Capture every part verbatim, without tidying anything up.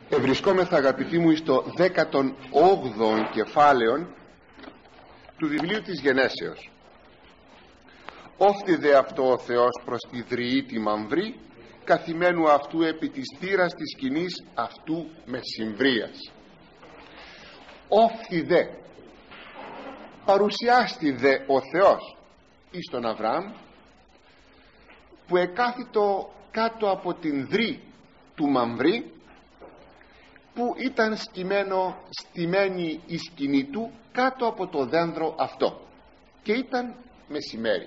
Ευρισκόμεθα, αγαπητοί μου, στο δέκατον όγδοο κεφάλαιο του βιβλίου της Γενέσεως. Όφθη δε αυτό ο Θεός προς τη δριή τη μαμβρή, καθημένου αυτού επί της θύρας της σκηνής αυτού μεσημβρίας. Όφθη δε, παρουσιάστη δε ο Θεός εις τον Αβραάμ, που εκάθιτο κάτω από την δρύ του μαμβρή, που ήταν σκημένο, στημένη η σκηνή του κάτω από το δένδρο αυτό, και ήταν μεσημέρι.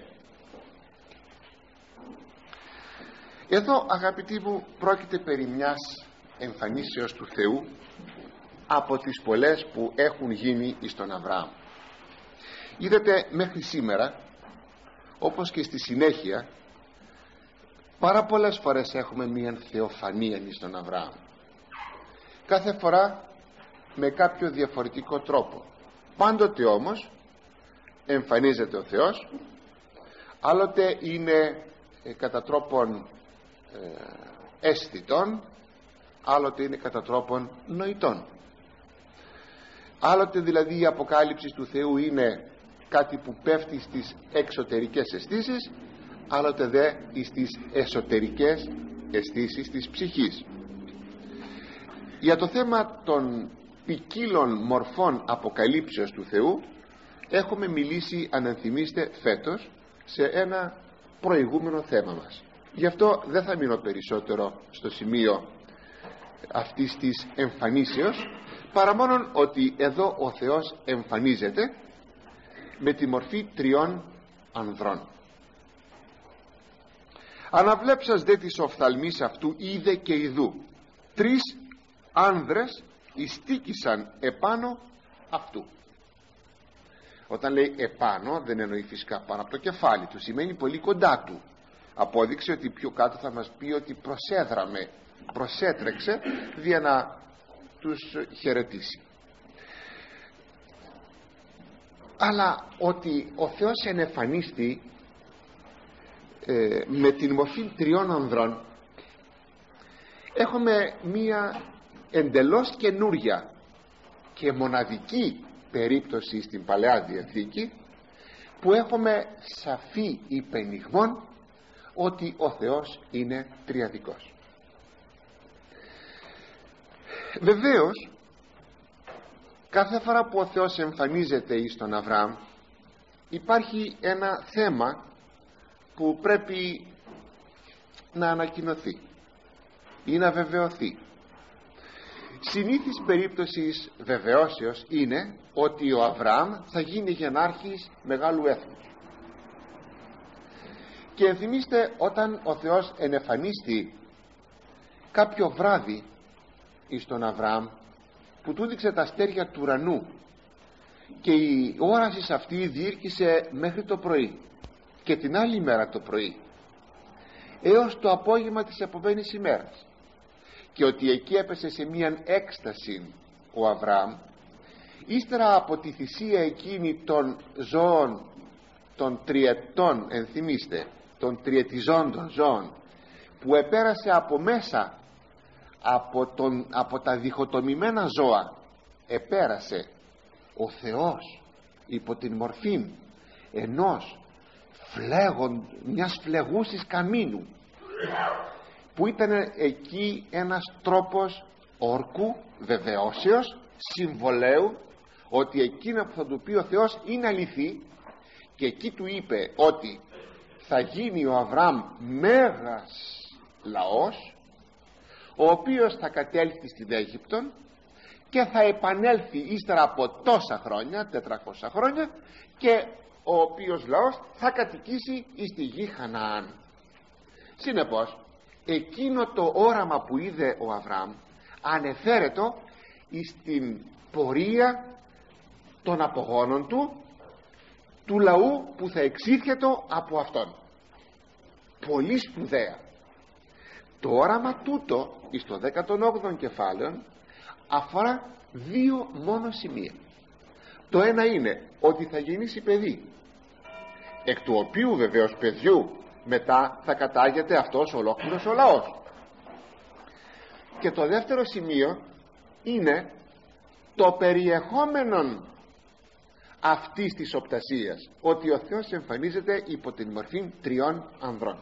Εδώ, αγαπητοί μου, πρόκειται περί μιας εμφανίσεως του Θεού από τις πολλές που έχουν γίνει εις τον Αβραάμ. Είδατε, μέχρι σήμερα, όπως και στη συνέχεια, πάρα πολλές φορές έχουμε μια θεοφανία εις τον Αβραάμ, κάθε φορά με κάποιο διαφορετικό τρόπο. Πάντοτε όμως εμφανίζεται ο Θεός, άλλοτε είναι ε, κατά τρόπον ε, αισθητών, άλλοτε είναι κατά τρόπον νοητών. Άλλοτε δηλαδή η αποκάλυψη του Θεού είναι κάτι που πέφτει στις εξωτερικές αισθήσεις, άλλοτε δε στις εσωτερικές αισθήσεις της ψυχής. Για το θέμα των ποικίλων μορφών αποκαλύψεως του Θεού έχουμε μιλήσει, αν ενθυμίστε, φέτος σε ένα προηγούμενο θέμα μας. Γι' αυτό δεν θα μείνω περισσότερο στο σημείο αυτής της εμφανίσεως, παρά μόνον ότι εδώ ο Θεός εμφανίζεται με τη μορφή τριών ανδρών. Αναβλέψας δε της οφθαλμής αυτού είδε και ιδού τρεις άνδρες ειστίκησαν επάνω αυτού. Όταν λέει επάνω, δεν εννοεί φυσικά πάνω από το κεφάλι του, σημαίνει πολύ κοντά του. Απόδειξε ότι πιο κάτω θα μας πει ότι προσέδραμε, προσέτρεξε για να τους χαιρετήσει. Αλλά ότι ο Θεός ενεφανίστη ε, με την μορφή τριών ανδρών, έχουμε μία εντελώς καινούρια και μοναδική περίπτωση στην Παλαιά Διαθήκη, που έχουμε σαφή υπενιγμόν ότι ο Θεός είναι τριαδικός. Βεβαίως, κάθε φορά που ο Θεός εμφανίζεται εις τον Αβραάμ, υπάρχει ένα θέμα που πρέπει να ανακοινωθεί ή να βεβαιωθεί. Συνήθις περίπτωσης βεβαιώσεως είναι ότι ο Αβραάμ θα γίνει γενάρχης μεγάλου έθνους. Και ενθυμίστε, όταν ο Θεός ενεφανίστη κάποιο βράδυ εις τον Αβραάμ, που του δείξε τα αστέρια του ουρανού, και η όραση αυτή διήρκησε μέχρι το πρωί, και την άλλη μέρα το πρωί έως το απόγευμα της επομένης ημέρας, και ότι εκεί έπεσε σε μίαν έκσταση ο Αβραάμ, ύστερα από τη θυσία εκείνη των ζώων των τριετών, ενθυμίστε, των τριετιζόντων ζώων, που επέρασε από μέσα από, τον, από τα διχοτομημένα ζώα, επέρασε ο Θεός υπό την μορφή ενός φλέγον, μιας φλεγούσης καμίνου, που ήταν εκεί ένας τρόπος όρκου, βεβαιώσεως, συμβολέου ότι εκείνο που θα του πει ο Θεός είναι αληθή. Και εκεί του είπε ότι θα γίνει ο Αβραάμ μέγας λαός, ο οποίος θα κατέλθει στην Αίγυπτον και θα επανέλθει ύστερα από τόσα χρόνια, τετρακόσια χρόνια, και ο οποίος λαός θα κατοικήσει εις τη γη Χαναάν. Συνεπώς, εκείνο το όραμα που είδε ο Αβραάμ ανεφέρετο εις την πορεία των απογόνων του, του λαού που θα εξήχετο από αυτόν. Πολύ σπουδαία. Το όραμα τούτο εις το δέκατον όγδοο κεφάλαιο αφορά δύο μόνο σημεία. Το ένα είναι ότι θα γεννήσει παιδί, εκ του οποίου βεβαίως παιδιού μετά θα κατάγεται αυτός ολόκληρος ο λαός. Και το δεύτερο σημείο είναι το περιεχόμενο αυτής της οπτασίας, ότι ο Θεός εμφανίζεται υπό την μορφή τριών ανδρών.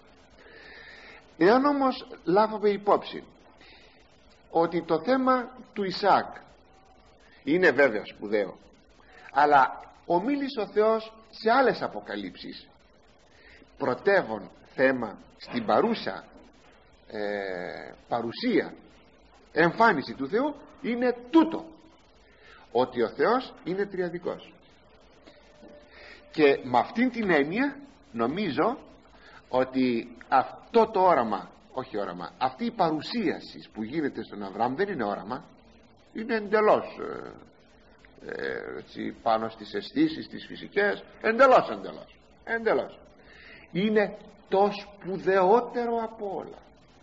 Εάν όμως λάβουμε υπόψη ότι το θέμα του Ισαάκ είναι βέβαια σπουδαίο, αλλά ομίλησε ο Θεός σε άλλες αποκαλύψεις, πρωτεύον θέμα στην παρούσα ε, παρουσία εμφάνιση του Θεού είναι τούτο, ότι ο Θεός είναι τριαδικός. Και με αυτήν την έννοια νομίζω ότι αυτό το όραμα, όχι όραμα, αυτή η παρουσίαση που γίνεται στον Αβραάμ δεν είναι όραμα, είναι εντελώς ε, ε, έτσι, πάνω στις αισθήσεις, τις φυσικές, εντελώς εντελώς εντελώς είναι το σπουδαιότερο από όλα,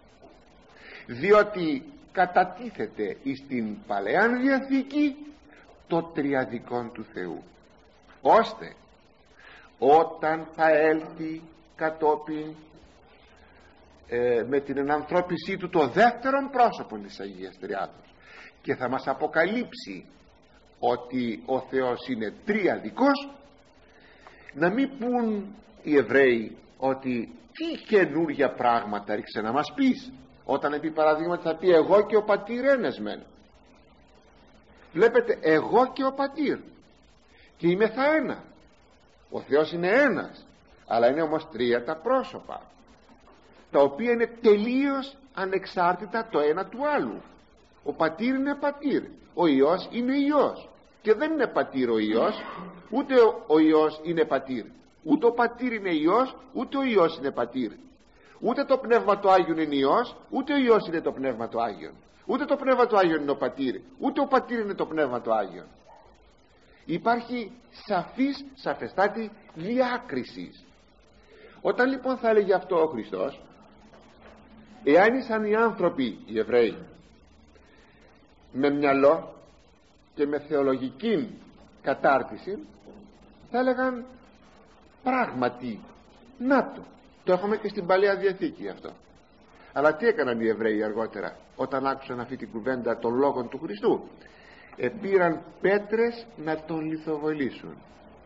διότι κατατίθεται στην Παλαιά Διαθήκη το τριαδικόν του Θεού, ώστε όταν θα έλθει κατόπιν ε, με την ενανθρώπισή του το δεύτερον πρόσωπο της Αγίας Τριάδος και θα μας αποκαλύψει ότι ο Θεός είναι τριαδικός, να μην πούν οι Εβραίοι ότι τι καινούργια πράγματα ρίξε να μας πεις, όταν επί παραδείγματι θα πει εγώ και ο πατήρ ένας μεν. Βλέπετε, εγώ και ο πατήρ και είμαι θα ένα. Ο Θεός είναι ένας, αλλά είναι όμως τρία τα πρόσωπα, τα οποία είναι τελείως ανεξάρτητα το ένα του άλλου. Ο πατήρ είναι πατήρ, ο Υιός είναι Υιός, και δεν είναι πατήρ ο Υιός, ούτε ο Υιός είναι πατήρ, ούτε ο πατήρ είναι Υιός, ούτε ο Υιός είναι πατήρ, ούτε το Πνεύμα του Άγιον είναι Υιός, ούτε ο Υιός είναι το Πνεύμα του Άγιον, ούτε το Πνεύμα του Άγιον είναι ο πατήρ, ούτε ο πατήρ είναι το Πνεύμα του Άγιον. Υπάρχει σαφής, σαφεστάτη διάκριση. Όταν λοιπόν θα έλεγε αυτό ο Χριστός, εάν ήσαν οι άνθρωποι οι Εβραίοι με μυαλό και με θεολογική κατάρτιση, θα έλεγαν πράγματι να το το έχουμε και στην Παλαιά Διαθήκη αυτό. Αλλά τι έκαναν οι Εβραίοι αργότερα, όταν άκουσαν αυτή την κουβέντα των λόγων του Χριστού? Επήραν πέτρες να τον λιθοβολήσουν.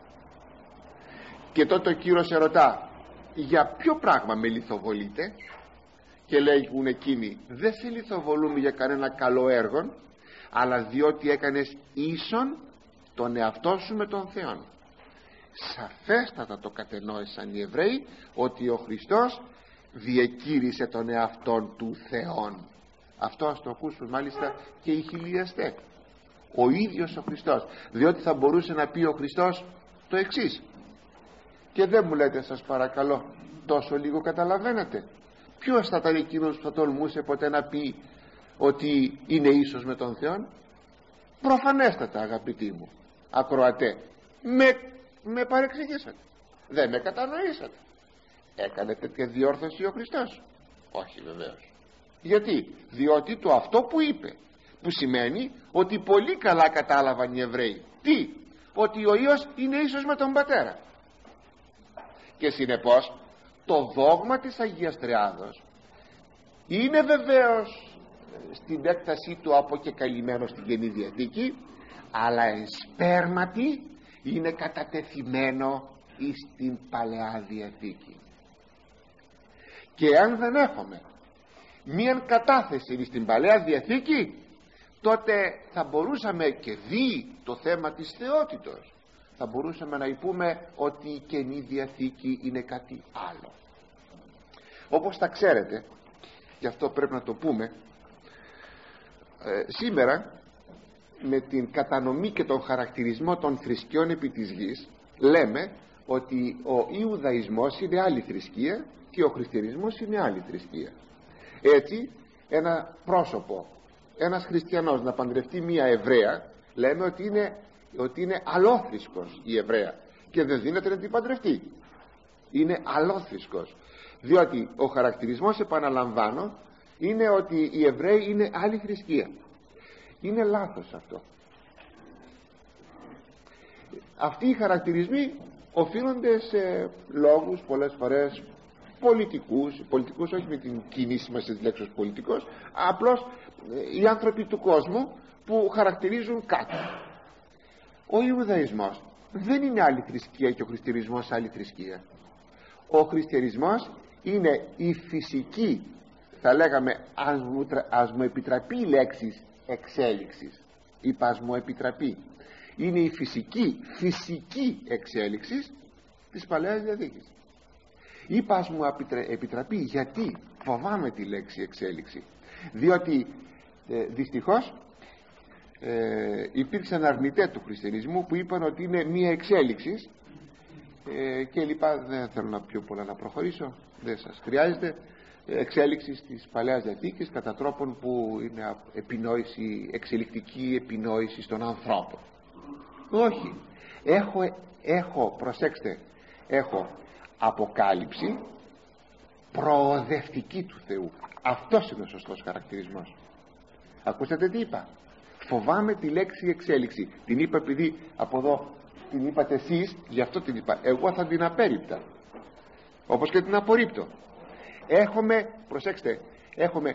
Και τότε ο Κύριος ερωτά, για ποιο πράγμα με λιθοβολείτε? Και λέγουν εκείνοι, δεν σε λιθοβολούμε για κανένα καλό έργο, αλλά διότι έκανες ίσον τον εαυτό σου με τον Θεό. Σαφέστατα το κατενόησαν οι Εβραίοι ότι ο Χριστός διεκήρυσε τον εαυτόν του Θεόν. Αυτό ας το ακούσουν μάλιστα και οι χιλιαστές, ο ίδιος ο Χριστός, διότι θα μπορούσε να πει ο Χριστός το εξής, και δεν μου λέτε σας παρακαλώ, τόσο λίγο καταλαβαίνετε? Ποιος θα ήταν εκείνος που θα τολμούσε ποτέ να πει ότι είναι ίσος με τον Θεό? Προφανέστατα, αγαπητοί μου ακροατέ, με, με παρεξηγήσατε, δεν με κατανοήσατε. Έκανε τέτοια διόρθωση ο Χριστός? Όχι βεβαίως. Γιατί? Διότι το αυτό που είπε, που σημαίνει ότι πολύ καλά κατάλαβαν οι Εβραίοι. Τι? Ότι ο Υιός είναι ίσος με τον Πατέρα. Και συνεπώς το δόγμα της Αγίας Τριάδος είναι βεβαίως στην έκτασή του αποκεκαλυμμένο στην Καινή Διαθήκη, αλλά εν σπέρματι είναι κατατεθειμένο στην Παλαιά Διαθήκη. Και αν δεν έχουμε μίαν κατάθεση στην Παλαιά Διαθήκη, τότε θα μπορούσαμε, και δει το θέμα της θεότητος, θα μπορούσαμε να πούμε ότι η Καινή Διαθήκη είναι κάτι άλλο. Όπως τα ξέρετε, γι' αυτό πρέπει να το πούμε, ε, σήμερα με την κατανομή και τον χαρακτηρισμό των θρησκειών επί της γης, λέμε ότι ο Ιουδαϊσμός είναι άλλη θρησκεία και ο Χριστιανισμός είναι άλλη θρησκεία. Έτσι ένα πρόσωπο, ένας χριστιανός να παντρευτεί μία Εβραία, λέμε ότι είναι, ότι είναι αλόθρησκος η Εβραία και δεν δίνεται να την παντρευτεί. Είναι αλόθρησκος, διότι ο χαρακτηρισμός, επαναλαμβάνω, είναι ότι οι Εβραίοι είναι άλλη θρησκεία. Είναι λάθος αυτό. Αυτοί οι χαρακτηρισμοί οφείλονται σε λόγους πολλές φορές πολιτικούς, πολιτικούς όχι με την κοινή σημασία της λέξης πολιτικός, απλώς οι άνθρωποι του κόσμου που χαρακτηρίζουν κάτι. Ο Ιουδαϊσμός δεν είναι άλλη θρησκεία και ο χριστιανισμός άλλη θρησκεία. Ο χριστιανισμός είναι η φυσική, θα λέγαμε, ας μου, ας μου επιτραπεί η λέξη εξέλιξης, είπα ας μου επιτραπεί, είναι η φυσική φυσική εξέλιξη της Παλαιάς Διαθήκης. Είπα ας μου επιτραπεί γιατί φοβάμαι τη λέξη εξέλιξη, διότι ε, δυστυχώς ε, υπήρξαν αρνητές του χριστιανισμού που είπαν ότι είναι μία εξέλιξη ε, και λοιπά. Δεν θέλω να πιο πολλά να προχωρήσω, δεν σας χρειάζεται. Εξέλιξη της Παλαιάς Διαθήκης κατά τρόπον που είναι επινόηση, εξελικτική επινόηση στον ανθρώπο. Όχι, έχω, έχω προσέξτε, έχω αποκάλυψη προοδευτική του Θεού. Αυτός είναι ο σωστός χαρακτηρισμός. Ακούσατε τι είπα? Φοβάμαι τη λέξη εξέλιξη. Την είπα επειδή από εδώ την είπατε εσείς, γι' αυτό την είπα. Εγώ θα την απέρριπτα, όπως και την απορρίπτω. Έχουμε, προσέξτε, έχουμε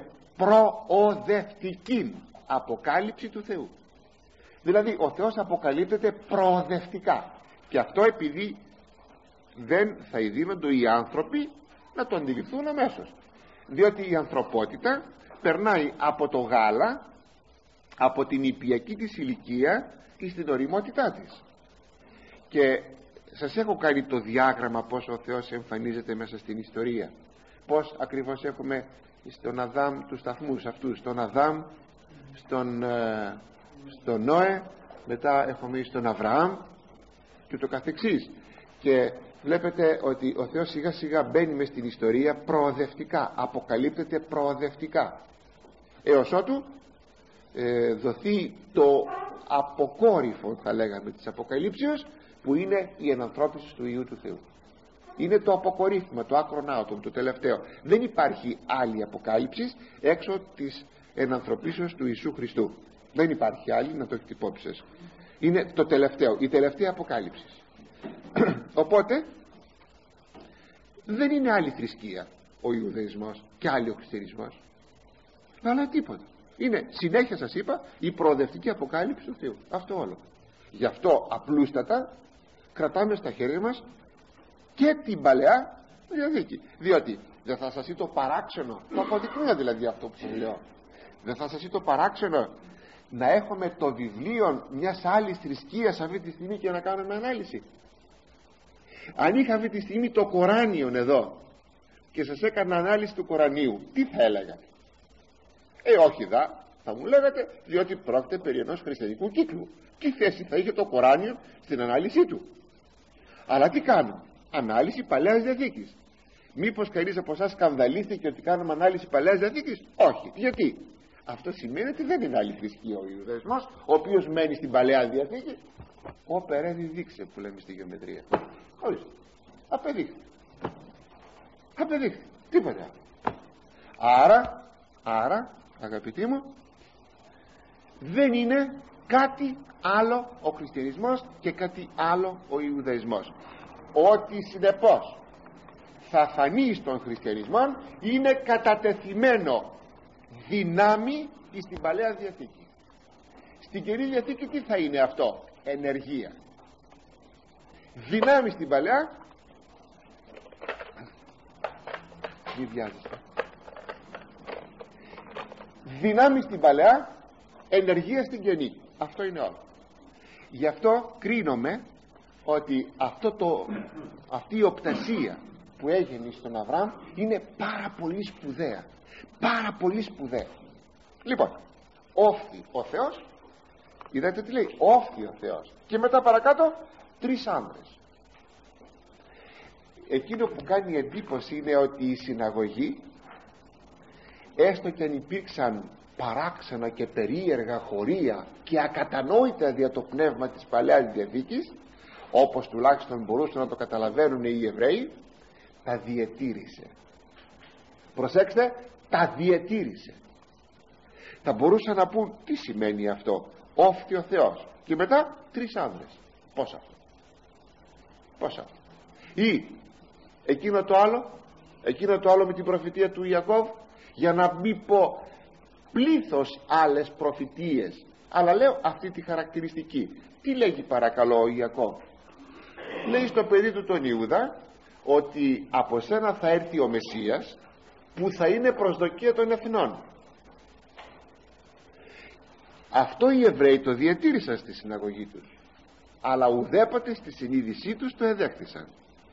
προοδευτική αποκάλυψη του Θεού. Δηλαδή ο Θεός αποκαλύπτεται προοδευτικά, και αυτό επειδή δεν θα ειδύνονται οι άνθρωποι να το αντιληφθούν αμέσως, διότι η ανθρωπότητα περνάει από το γάλα, από την ιππιακή της ηλικία και στην οριμότητά της. Και σας έχω κάνει το διάγραμμα πως ο Θεός εμφανίζεται μέσα στην ιστορία, πως ακριβώς έχουμε στον Αδάμ τους σταθμούς αυτούς, στον Αδάμ, στον, ε, στον Νόε, μετά έχουμε στον Αβραάμ και το καθεξής. Και βλέπετε ότι ο Θεός σιγά σιγά μπαίνει μες στην ιστορία προοδευτικά, αποκαλύπτεται προοδευτικά, έως ότου ε, δοθεί το αποκόρυφο, θα λέγαμε, της αποκαλύψεως, που είναι η ενανθρώπιση του Υιού του Θεού. Είναι το αποκορύφημα, το άκρον άωτον, το τελευταίο. Δεν υπάρχει άλλη αποκάλυψη έξω της ενανθρωπίσεως του Ιησού Χριστού. Δεν υπάρχει άλλη, να το έχετε υπόψη σας. Είναι το τελευταίο, η τελευταία αποκάλυψη. Οπότε δεν είναι άλλη θρησκεία ο Ιουδαϊσμός και άλλη ο χριστιανισμός, αλλά τίποτα. Είναι, συνέχεια σας είπα, η προοδευτική αποκάλυψη του Θεού. Αυτό όλο. Γι' αυτό απλούστατα κρατάμε στα χέρια μας και την Παλαιά Διαθήκη, διότι δεν θα σας ή το παράξενο, το αποδεικνύω δηλαδή αυτό που σας λέω, δεν θα σας ή το παράξενο να έχουμε το βιβλίο μιας άλλης θρησκείας αυτή τη στιγμή και να κάνουμε ανάλυση? Αν είχα αυτή τη στιγμή το Κοράνιον εδώ και σας έκανα ανάλυση του Κορανίου, τι θα έλεγα? Ε όχι δα, θα μου λέγατε, διότι πρόκειται περί ενός χριστιανικού κύκλου. Τι θέση θα είχε το Κοράνιο στην ανάλυση του? Αλλά τι κάνω? Ανάλυση Παλαιάς Διαθήκης. Μήπως κανείς από εσάς σκανδαλίστηκε ότι κάνουμε ανάλυση Παλαιάς Διαθήκης? Όχι. Γιατί? Αυτό σημαίνει ότι δεν είναι άλλη θρησκεία ο Ιουδαϊσμός, ο οποίος μένει στην Παλαιά Διαθήκη. Ο περέδι δείξε που λέμε στη γεωμετρία. Ορίστε. Απεδείχθη. Απεδείχθη. Τίποτα. Άρα, άρα, αγαπητοί μου, δεν είναι κάτι άλλο ο χριστιανισμός και κάτι άλλο ο Ιουδαϊσμός. Ότι συνεπώς θα φανεί στον χριστιανισμό είναι κατατεθειμένο δυνάμει στην Παλαιά Διαθήκη. Στην Καινή Διαθήκη τι θα είναι αυτό? Ενεργεία. Δυνάμει στην Παλαιά, μη βιάζεσαι, δυνάμει στην Παλαιά, ενεργεία στην Καινή. Αυτό είναι όλο. Γι' αυτό κρίνομαι ότι αυτό το, αυτή η οπτασία που έγινε στον Αβραάμ είναι πάρα πολύ σπουδαία, πάρα πολύ σπουδαία. Λοιπόν, όφθη ο Θεός, είδατε τι λέει, όφθη ο Θεός, και μετά παρακάτω τρεις άνδρες. Εκείνο που κάνει εντύπωση είναι ότι η συναγωγή, έστω και αν υπήρξαν παράξενα και περίεργα χωρία και ακατανόητα δια το πνεύμα της Παλαιάς Διαθήκης, όπως τουλάχιστον μπορούσαν να το καταλαβαίνουν οι Εβραίοι, τα διετήρησε. Προσέξτε, τα διετήρησε. Θα μπορούσαν να πούν τι σημαίνει αυτό? Όφθη ο Θεός και μετά τρεις άνδρες. Πώς αυτό? Πώς αυτό? Ή εκείνο το άλλο, εκείνο το άλλο με την προφητεία του Ιακώβ, για να μην πω πλήθος άλλες προφητείες, αλλά λέω αυτή τη χαρακτηριστική. Τι λέγει παρακαλώ ο Ιακώβ? Λέει στο παιδί του τον Ιούδα ότι από σένα θα έρθει ο Μεσσίας που θα είναι προσδοκία των εθνών. Αυτό οι Εβραίοι το διατήρησαν στη συναγωγή τους, αλλά ουδέποτε στη συνείδησή τους το εδέχθησαν.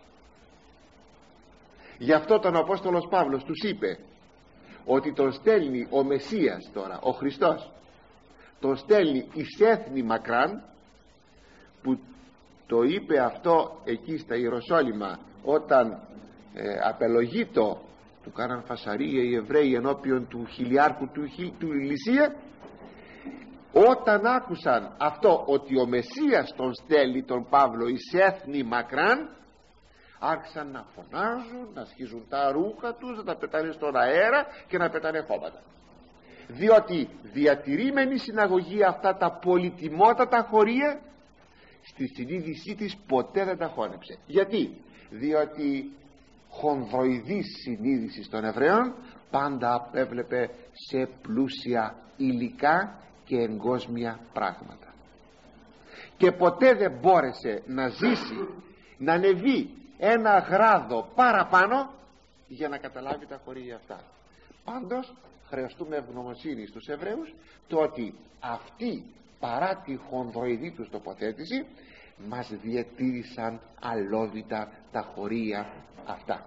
Γι' αυτό τον Απόστολος Παύλος τους είπε ότι τον στέλνει ο Μεσσίας τώρα, ο Χριστός τον στέλνει εις έθνη μακράν, που το είπε αυτό εκεί στα Ιεροσόλυμα όταν ε, απελογήτο του κάναν φασαρία οι Εβραίοι ενώπιον του χιλιάρχου του, του Ηλυσία. Όταν άκουσαν αυτό, ότι ο Μεσσίας τον στέλνει τον Παύλο εις έθνη μακράν, άρχισαν να φωνάζουν, να σχίζουν τα ρούχα τους, να τα πετάνε στον αέρα και να πετάνε χώματα, διότι διατηρήμενη συναγωγή αυτά τα πολυτιμότατα χωρία, στη συνείδησή της ποτέ δεν τα χώνεψε. Γιατί? Διότι χονδροειδής συνείδηση των Εβραίων πάντα έβλεπε σε πλούσια υλικά και εγκόσμια πράγματα, και ποτέ δεν μπόρεσε να ζήσει, να ανεβεί ένα γράδο παραπάνω για να καταλάβει τα χωρία αυτά. Πάντως χρειαστούμε ευγνωμοσύνη στους Εβραίους, το ότι αυτοί παρά τη χονδροειδή τους τοποθέτηση μας διατήρησαν αλόβητα τα χωρία αυτά.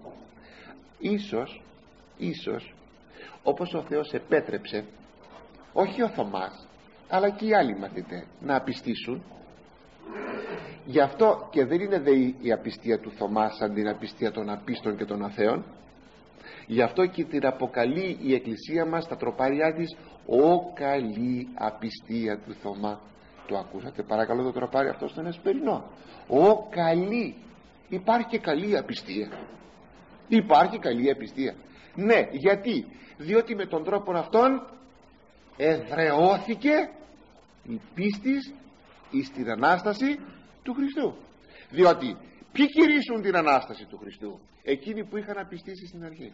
Ίσως, ίσως όπως ο Θεός επέτρεψε όχι ο Θωμάς αλλά και οι άλλοι μαθητές να απιστήσουν, γι' αυτό και δεν είναι δε η απιστία του Θωμά σαν την απιστία των απίστων και των αθέων. Γι' αυτό και την αποκαλεί η Εκκλησία μας τα τροπάρια της «Ο καλή απιστία του Θωμά». Το ακούσατε παρακαλώ το τροπάρι αυτό στον Εσπερινό? «Ο καλή». Υπάρχει και καλή απιστία. Υπάρχει καλή απιστία. Ναι, γιατί? Διότι με τον τρόπο αυτόν εδραιώθηκε η πίστης εις την Ανάσταση του Χριστού. Διότι ποιοι κηρύσσουν την Ανάσταση του Χριστού? Εκείνοι που είχαν απιστήσει στην αρχή.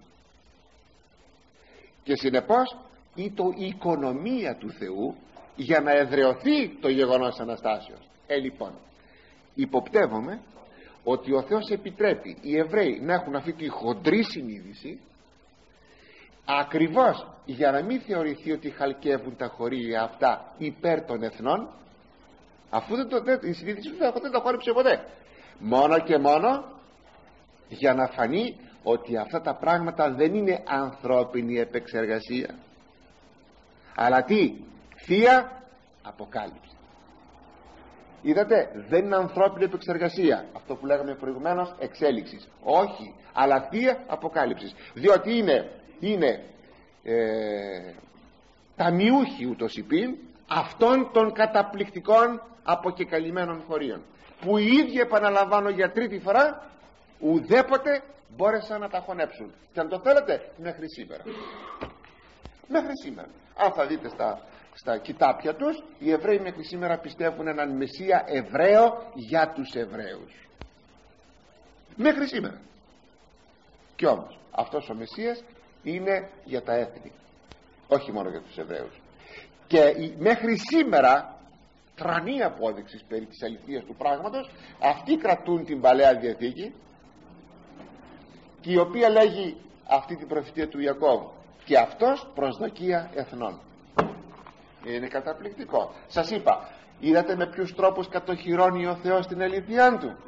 Και συνεπώς ήτο η οικονομία του Θεού για να εδραιωθεί το γεγονός Αναστάσεως. Ε λοιπόν υποπτεύομαι ότι ο Θεός επιτρέπει οι Εβραίοι να έχουν αυτή τη χοντρή συνείδηση, ακριβώς για να μην θεωρηθεί ότι χαλκεύουν τα χωρία αυτά υπέρ των εθνών, αφού δεν το, δεν, η συνείδηση του δεν τα χόρεψε ποτέ, μόνο και μόνο για να φανεί ότι αυτά τα πράγματα δεν είναι ανθρώπινη επεξεργασία, αλλά τι? Θεία αποκάλυψη. Είδατε, δεν είναι ανθρώπινη επεξεργασία, αυτό που λέγαμε προηγουμένως εξέλιξης, όχι, αλλά θεία αποκάλυψης, διότι είναι, είναι ε, ταμιούχοι ούτως υπήν αυτών των καταπληκτικών αποκεκαλυμμένων χωρίων, που οι ίδιοι, επαναλαμβάνω για τρίτη φορά, ουδέποτε μπόρεσαν να τα χωνέψουν, και αν το θέλετε μέχρι σήμερα. Μέχρι σήμερα αν θα δείτε στα, στα κοιτάπια τους, οι Εβραίοι μέχρι σήμερα πιστεύουν έναν Μεσσία Εβραίο για τους Εβραίους, μέχρι σήμερα. Κι όμως αυτός ο Μεσσίας είναι για τα έθνη, όχι μόνο για τους Εβραίους. Και μέχρι σήμερα τρανή απόδειξη περί της αληθείας του πράγματος, αυτοί κρατούν την Παλαιά Διαθήκη, και η οποία λέγει αυτή την προφητεία του Ιακώβ, και αυτός προσδοκία εθνών. Είναι καταπληκτικό. Σας είπα, είδατε με ποιους τρόπους κατοχυρώνει ο Θεός την αληθειά του?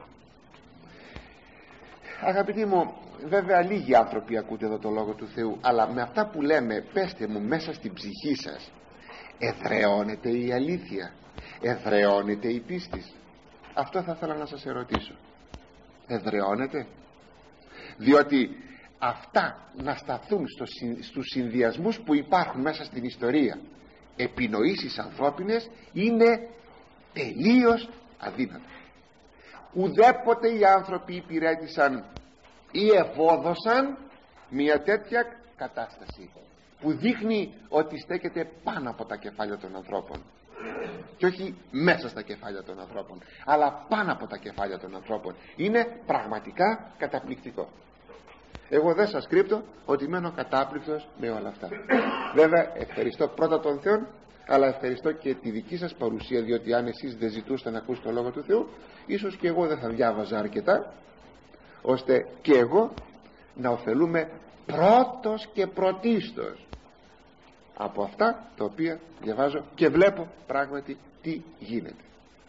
Αγαπητοί μου, βέβαια λίγοι άνθρωποι ακούτε εδώ το λόγο του Θεού, αλλά με αυτά που λέμε, πέστε μου μέσα στην ψυχή σας, εδραιώνεται η αλήθεια, εδραιώνεται η πίστη? Αυτό θα ήθελα να σας ερωτήσω. Εδραιώνεται? Διότι αυτά να σταθούν στο, στους συνδυασμούς που υπάρχουν μέσα στην ιστορία, επινοήσεις ανθρώπινες, είναι τελείως αδύνατο. Ουδέποτε οι άνθρωποι υπηρέτησαν ή ευόδωσαν μια τέτοια κατάσταση που δείχνει ότι στέκεται πάνω από τα κεφάλια των ανθρώπων, και όχι μέσα στα κεφάλια των ανθρώπων, αλλά πάνω από τα κεφάλια των ανθρώπων. Είναι πραγματικά καταπληκτικό. Εγώ δεν σας κρύπτω ότι μένω κατάπληκτος με όλα αυτά. Βέβαια ευχαριστώ πρώτα τον Θεό, αλλά ευχαριστώ και τη δική σας παρουσία, διότι αν εσείς δεν ζητούσατε να ακούσετε το Λόγο του Θεού, ίσως και εγώ δεν θα διάβαζα αρκετά, ώστε και εγώ να ωφελούμε πρώτος και πρωτίστως από αυτά τα οποία διαβάζω και βλέπω πράγματι τι γίνεται.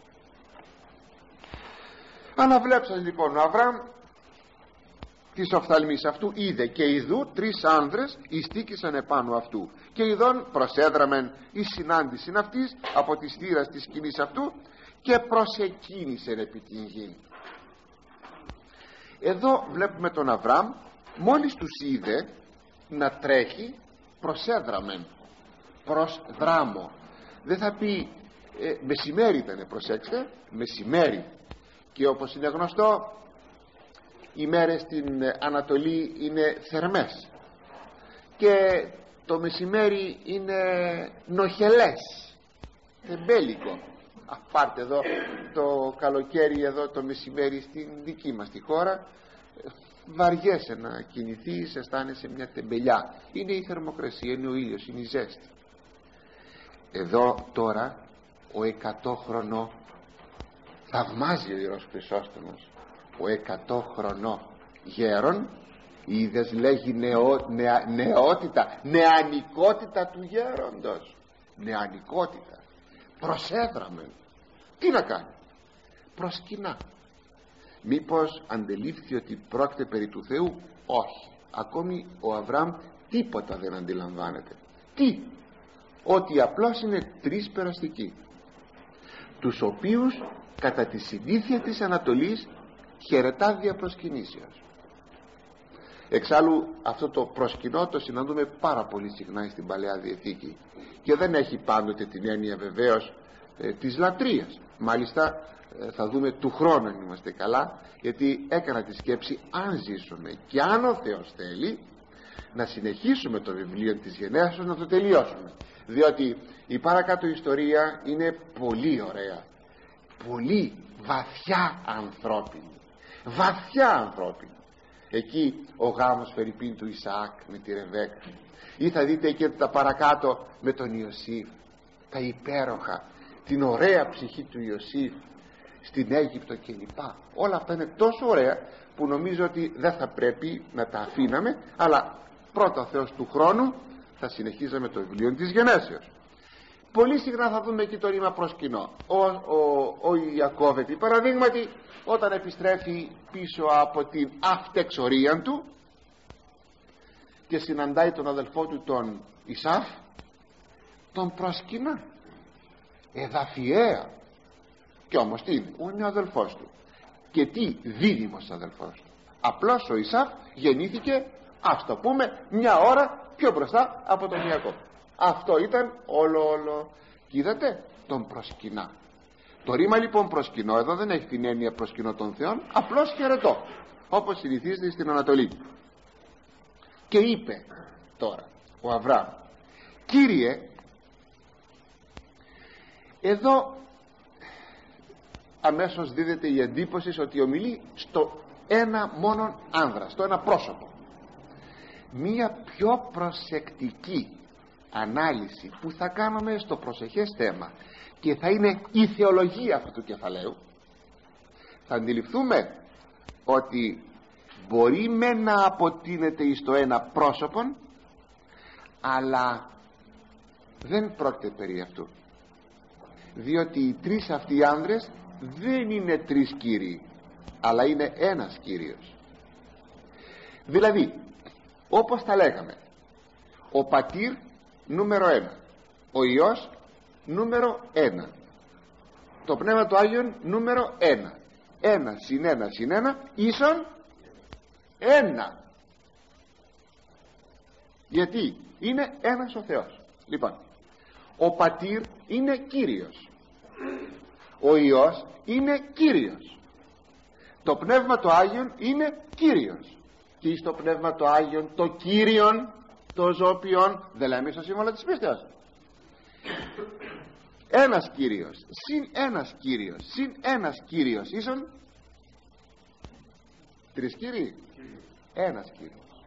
Αναβλέψας λοιπόν ο Αβραάμ της οφθαλμής αυτού είδε, και ιδού τρεις άνδρες ειστήκησαν επάνω αυτού, και ειδών προσέδραμεν η συνάντηση αυτής από της θύρας της σκηνής αυτού, και προσεκίνησεν επί την γη. Εδώ βλέπουμε τον Αβραάμ, μόλις τους είδε να τρέχει, προσέδραμεν, προς δράμο. Δεν θα πει ε, μεσημέρι ήτανε, προσέξτε, μεσημέρι, και όπως είναι γνωστό οι μέρες στην Ανατολή είναι θερμές και το μεσημέρι είναι νοχελές, τεμπέλικο. Α, πάρτε εδώ το καλοκαίρι, εδώ το μεσημέρι στην δική μας τη χώρα, βαριέσαι να κινηθείς, αισθάνεσαι μια τεμπελιά. Είναι η θερμοκρασία, είναι ο ήλιος, είναι η ζέστη. Εδώ τώρα ο εκατόχρονο, θαυμάζει ο Ιερός Χρυσόστομος, ο εκατόχρονο γέρον, είδες λέγει νεό, νεα, νεότητα, νεανικότητα του γέροντος, νεανικότητα. Προσέδραμε, τι να κάνει, προσκυνά. Μήπως αντελήφθη ότι πρόκειται περί του Θεού? Όχι, ακόμη ο Αβραάμ τίποτα δεν αντιλαμβάνεται. Τι? Ότι απλώς είναι τρεις περαστικοί, τους οποίους κατά τη συνήθεια της Ανατολής χαιρετά δια προσκυνήσεως. Εξάλλου αυτό το προσκυνώ το συναντούμε πάρα πολύ συχνά στην Παλαιά Διαθήκη και δεν έχει πάντοτε την έννοια βεβαίως ε, της λατρείας. Μάλιστα ε, θα δούμε του χρόνου αν είμαστε καλά, γιατί έκανα τη σκέψη, αν ζήσουμε και αν ο Θεός θέλει, να συνεχίσουμε το βιβλίο της Γενέσεως, να το τελειώσουμε, διότι η παρακάτω ιστορία είναι πολύ ωραία, πολύ βαθιά ανθρώπινη, βαθιά ανθρώπινη. Εκεί ο γάμος φερειπίν του Ισαάκ με τη Ρεβέκα, ή θα δείτε και τα παρακάτω με τον Ιωσήφ, τα υπέροχα, την ωραία ψυχή του Ιωσήφ στην Αίγυπτο κλπ. Όλα αυτά είναι τόσο ωραία που νομίζω ότι δεν θα πρέπει να τα αφήναμε, αλλά πρώτα ο Θεός του χρόνου θα συνεχίζαμε το βιβλίο της Γενέσεως. Πολύ συχνά θα δούμε εκεί το ρήμα προσκυνώ. Ο, ο, ο Ιακώβ επί παραδείγματι, όταν επιστρέφει πίσω από την αυτεξορία του και συναντάει τον αδελφό του τον Ισάφ, τον προσκυνά εδαφιαία, και όμως τι είναι, είναι ο αδελφός του, και τι δίδυμος αδελφός του. Απλώς ο Ισάφ γεννήθηκε, ας το πούμε, μια ώρα πιο μπροστά από τον Ιακώβ. Αυτό ήταν όλο όλο. Και είδατε, τον προσκυνά. Το ρήμα λοιπόν προσκυνώ εδώ δεν έχει την έννοια προσκυνώ των Θεών, απλώς χαιρετώ, όπως συνηθίζεται στην Ανατολή. Και είπε τώρα ο Αβραάμ, Κύριε, εδώ αμέσως δίδεται η εντύπωση ότι ομιλεί στο ένα μόνον άνδρα, στο ένα πρόσωπο. Μία πιο προσεκτική ανάλυση που θα κάνουμε στο προσεχές θέμα, και θα είναι η θεολογία αυτού του κεφαλαίου, θα αντιληφθούμε ότι μπορεί με να αποτείνεται εις το ένα πρόσωπον, αλλά δεν πρόκειται περί αυτού, διότι οι τρεις αυτοί άνδρες δεν είναι τρεις κύριοι, αλλά είναι ένας Κύριος. Δηλαδή, όπως τα λέγαμε, ο πατήρ νούμερο ένα, ο Υιός νούμερο ένα, το Πνεύμα του Άγιον νούμερο ένα. Ένα συν ένα συν ένα ίσον ένα. Γιατί είναι ένας ο Θεός. Λοιπόν, ο πατήρ είναι Κύριος, ο Υιός είναι Κύριος, το Πνεύμα του Άγιον είναι Κύριος, και στο Πνεύμα του Άγιον το Κύριον, το ζώπιον, δεν λέμε στο σύμβολο της πίστεως. Ένας Κύριος συν ένας Κύριος συν ένας Κύριος ίσον τρεις Κύριοι. ένας Κύριος.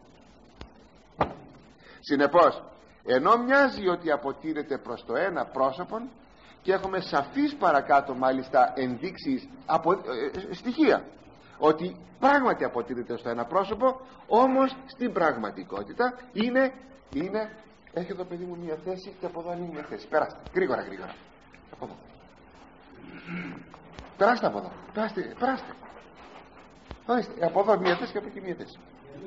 Συνεπώς, ενώ μοιάζει ότι αποτείνεται προς το ένα πρόσωπο, και έχουμε σαφείς παρακάτω μάλιστα ενδείξεις, απο, ε, στοιχεία ότι πράγματι αποτείνεται στο ένα πρόσωπο, όμως στην πραγματικότητα είναι, είναι έχει εδώ παιδί μου μια θέση και από εδώ είναι μια θέση. Περάστε, γρήγορα γρήγορα από εδώ. Περάστε από εδώ, περάστε, περάστε. Ορίστε, από εδώ μια θέση και από εκεί μια θέση.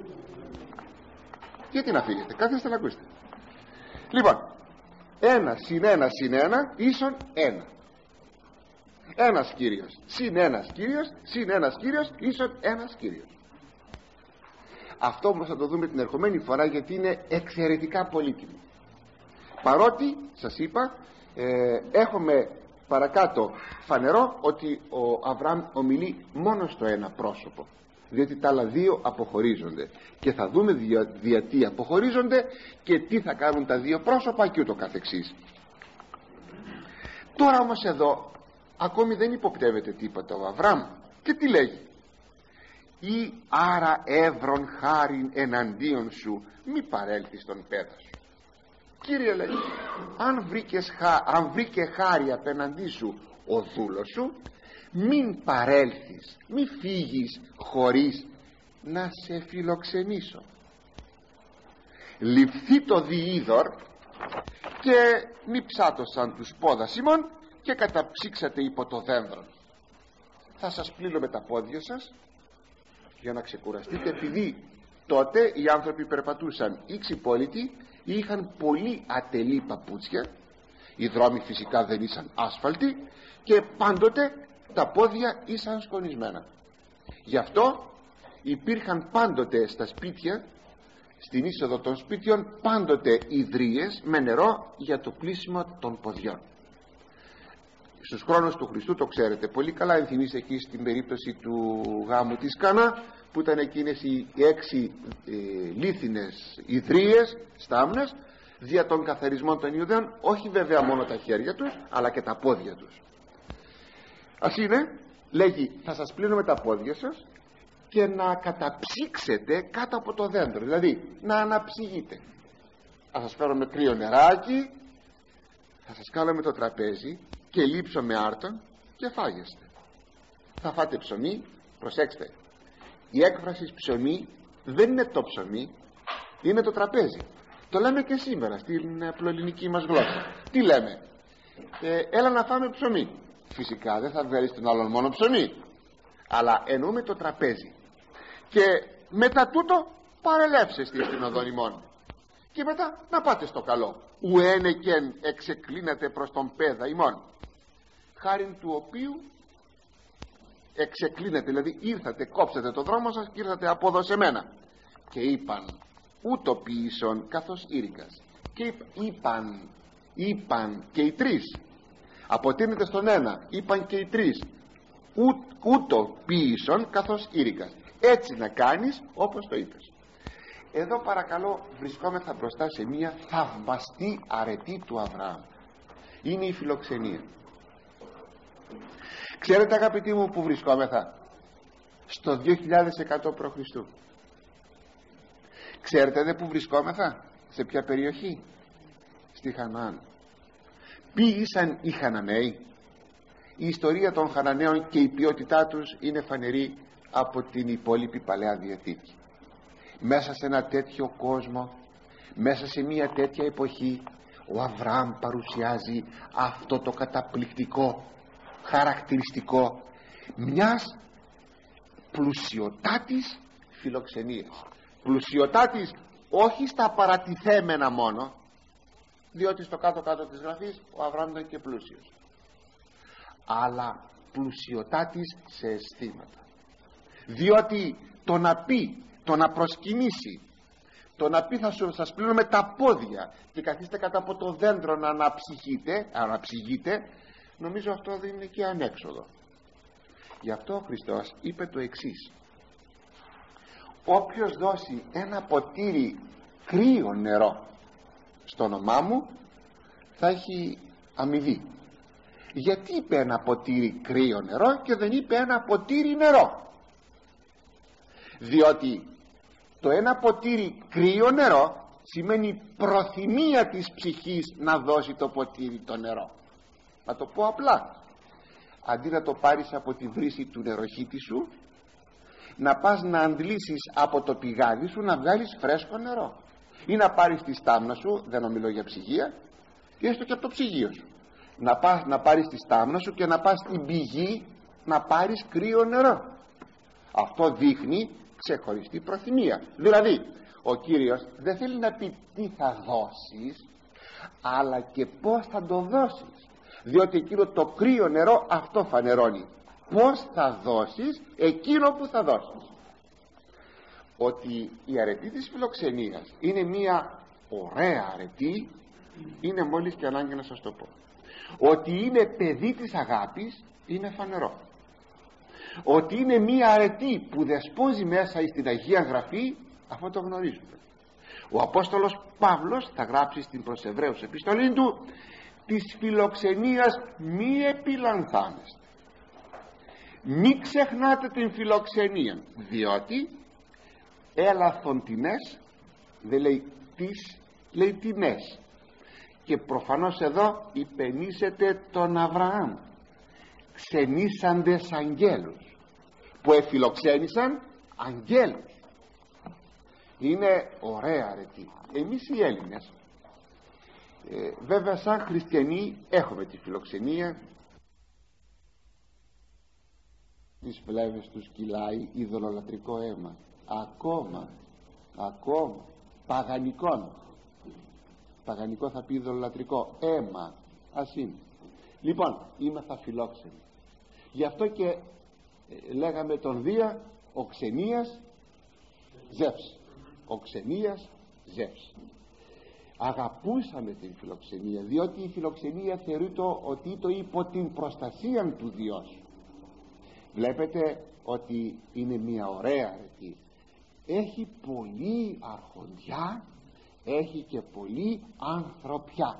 Γιατί να φύγετε, κάθεστε να ακούσετε. Λοιπόν, ένα συν ένα συν ένα ίσον ένα. Ένας Κύριος συν ένας Κύριος συν ένας Κύριος ίσον ένας Κύριος. Αυτό όμως θα το δούμε την ερχομένη φορά, γιατί είναι εξαιρετικά πολύτιμο. Παρότι σας είπα ε, έχουμε παρακάτω φανερό ότι ο Αβραάμ ομιλεί μόνο στο ένα πρόσωπο, διότι τα άλλα δύο αποχωρίζονται, και θα δούμε δια, δια τι αποχωρίζονται και τι θα κάνουν τα δύο πρόσωπα και ούτω καθεξής. Τώρα όμως εδώ ακόμη δεν υποπτεύεται τίποτα ο Αβραάμ, και τι λέγει? Ή άρα εύρων χάριν εναντίον σου, μη παρέλθεις στον πέδα σου. Κύριε, λέει, αν, βρήκες, αν βρήκε χάρη απέναντί σου ο δούλος σου, μην παρέλθεις, μη φύγεις χωρίς να σε φιλοξενήσω. Ληφθεί το διείδωρ και νυψάτωσαν τους πόδας ημών και καταψύξατε υπό το δένδρο. Θα σας πλύνω με τα πόδια σας για να ξεκουραστείτε, επειδή τότε οι άνθρωποι περπατούσαν ή ξυπόλυτοι ή είχαν πολύ ατελή παπούτσια, οι δρόμοι φυσικά δεν ήσαν άσφαλτοι και πάντοτε τα πόδια ήσαν σκονισμένα. Γι' αυτό υπήρχαν πάντοτε στα σπίτια, στην είσοδο των σπίτιων, πάντοτε ιδρύες με νερό για το πλύσιμο των ποδιών. Στους χρόνους του Χριστού, το ξέρετε πολύ καλά, ενθυμίστε εκεί στην περίπτωση του γάμου της Κανά, που ήταν εκείνες οι έξι ε, λίθινες ιδρύες, στάμνες, δια των καθαρισμών των Ιουδαίων, όχι βέβαια μόνο τα χέρια τους, αλλά και τα πόδια τους. Ας είναι, λέγει, θα σας πλύνω με τα πόδια σας και να καταψύξετε κάτω από το δέντρο, δηλαδή να αναψυγείτε. Θα σας φέρω με κρύο νεράκι, θα σας κάνω με το τραπέζι και λείψω με άρτον και φάγεστε. Θα φάτε ψωμί, προσέξτε, η έκφραση ψωμί δεν είναι το ψωμί, είναι το τραπέζι. Το λέμε και σήμερα στην απλοελληνική μας γλώσσα. Τι λέμε? Ε, έλα να φάμε ψωμί. Φυσικά δεν θα βγάλεις τον άλλον μόνο ψωμί, αλλά εννοούμε το τραπέζι. Και μετά τούτο παρελεύσεστε στην οδόν ημών, και μετά να πάτε στο καλό. Ουένεκεν εξεκλίνατε προς τον πέδα ημών, χάριν του οποίου εξεκλίνατε, δηλαδή ήρθατε, κόψατε το δρόμο σας και ήρθατε από εδώ σε μένα. Και είπαν ούτω ποιήσον καθώς ήρικας. Και είπαν, είπαν και οι τρεις, αποτείνεται στον ένα, είπαν και οι τρεις, ού, ούτω ποιήσον καθώς ήρικας. Έτσι να κάνεις όπως το είπες. Εδώ παρακαλώ βρισκόμεθα μπροστά σε μια θαυμαστή αρετή του Αβραάμ. Είναι η φιλοξενία. Ξέρετε αγαπητοί μου που βρισκόμεθα? Στο δύο χιλιάδες εκατό π.Χ. Ξέρετε δε που βρισκόμεθα? Σε ποια περιοχή? Στη Χαναάν. Ποιοι ήσαν οι Χαναναίοι? Η ιστορία των Χαναναίων και η ποιότητά τους είναι φανερή από την υπόλοιπη Παλαιά Διαθήκη. Μέσα σε ένα τέτοιο κόσμο, μέσα σε μια τέτοια εποχή, ο Αβραάμ παρουσιάζει αυτό το καταπληκτικό χαρακτηριστικό μιας πλουσιωτάτης φιλοξενίας. Πλουσιωτάτης όχι στα παρατηθέμενα μόνο, διότι στο κάτω κάτω της γραφής ο Αβραάμ ήταν και πλούσιος, αλλά πλουσιωτάτης σε αισθήματα. Διότι το να πει, το να προσκυνήσει, το να πει θα σου, σας πλύνω με τα πόδια και καθίστε κάτω από το δέντρο να αναψυχείτε, αναψυγείτε, νομίζω αυτό δεν είναι και ανέξοδο. Γι' αυτό ο Χριστός είπε το εξής: όποιος δώσει ένα ποτήρι κρύο νερό στο όνομά μου θα έχει αμοιβή. Γιατί είπε ένα ποτήρι κρύο νερό και δεν είπε ένα ποτήρι νερό? Διότι το ένα ποτήρι κρύο νερό σημαίνει προθυμία της ψυχής να δώσει το ποτήρι το νερό. Να το πω απλά, αντί να το πάρεις από τη βρύση του νεροχύτη σου, να πας να αντλήσεις από το πηγάδι σου να βγάλεις φρέσκο νερό, ή να πάρεις τη στάμνα σου, δεν ομιλώ για ψυγεία, ή έστω και από το ψυγείο σου, να, πας, να πάρεις τη στάμνα σου και να πας στην πηγή να πάρεις κρύο νερό. Αυτό δείχνει ξεχωριστή προθυμία. Δηλαδή ο Κύριος δεν θέλει να πει τι θα δώσεις, αλλά και πως θα το δώσεις, διότι εκείνο το κρύο νερό αυτό φανερώνει πως θα δώσεις εκείνο που θα δώσεις. Ότι η αρετή της φιλοξενίας είναι μια ωραία αρετή είναι μόλις και ανάγκη να σας το πω. Ότι είναι παιδί της αγάπης είναι φανερό. Ότι είναι μια αρετή που δεσπόζει μέσα στην Αγία Γραφή, αυτό το γνωρίζουμε. Ο Απόστολος Παύλος θα γράψει στην προς Εβραίους επιστολή του, της φιλοξενίας μη επιλανθάνεστε, μη ξεχνάτε την φιλοξενία, διότι έλαθον τινές, δεν λέει τις, λέει τινές, και προφανώς εδώ υπενήσεται τον Αβραάμ, ξενήσαντες αγγέλους που εφιλοξένησαν αγγέλους. Είναι ωραία αρετή. Εμείς οι Έλληνες ε, βέβαια σαν χριστιανοί έχουμε τη φιλοξενία, τις φλέβες τους κυλάει ειδωλολατρικό αίμα, ακόμα ακόμα παγανικών, παγανικό θα πει ειδωλολατρικό αίμα, ας είναι. Λοιπόν, είμαστε φιλόξενοι, γι' αυτό και ε, λέγαμε τον Δία ο Ξενίας Ζεύς, ο Ξενίας Ζεύς. Αγαπούσαμε την φιλοξενία, διότι η φιλοξενία θεωρείται ότι το υπό την προστασία του Διός. Βλέπετε ότι είναι μια ωραία αρετή, έχει πολύ αρχοντιά, έχει και πολύ ανθρωπιά,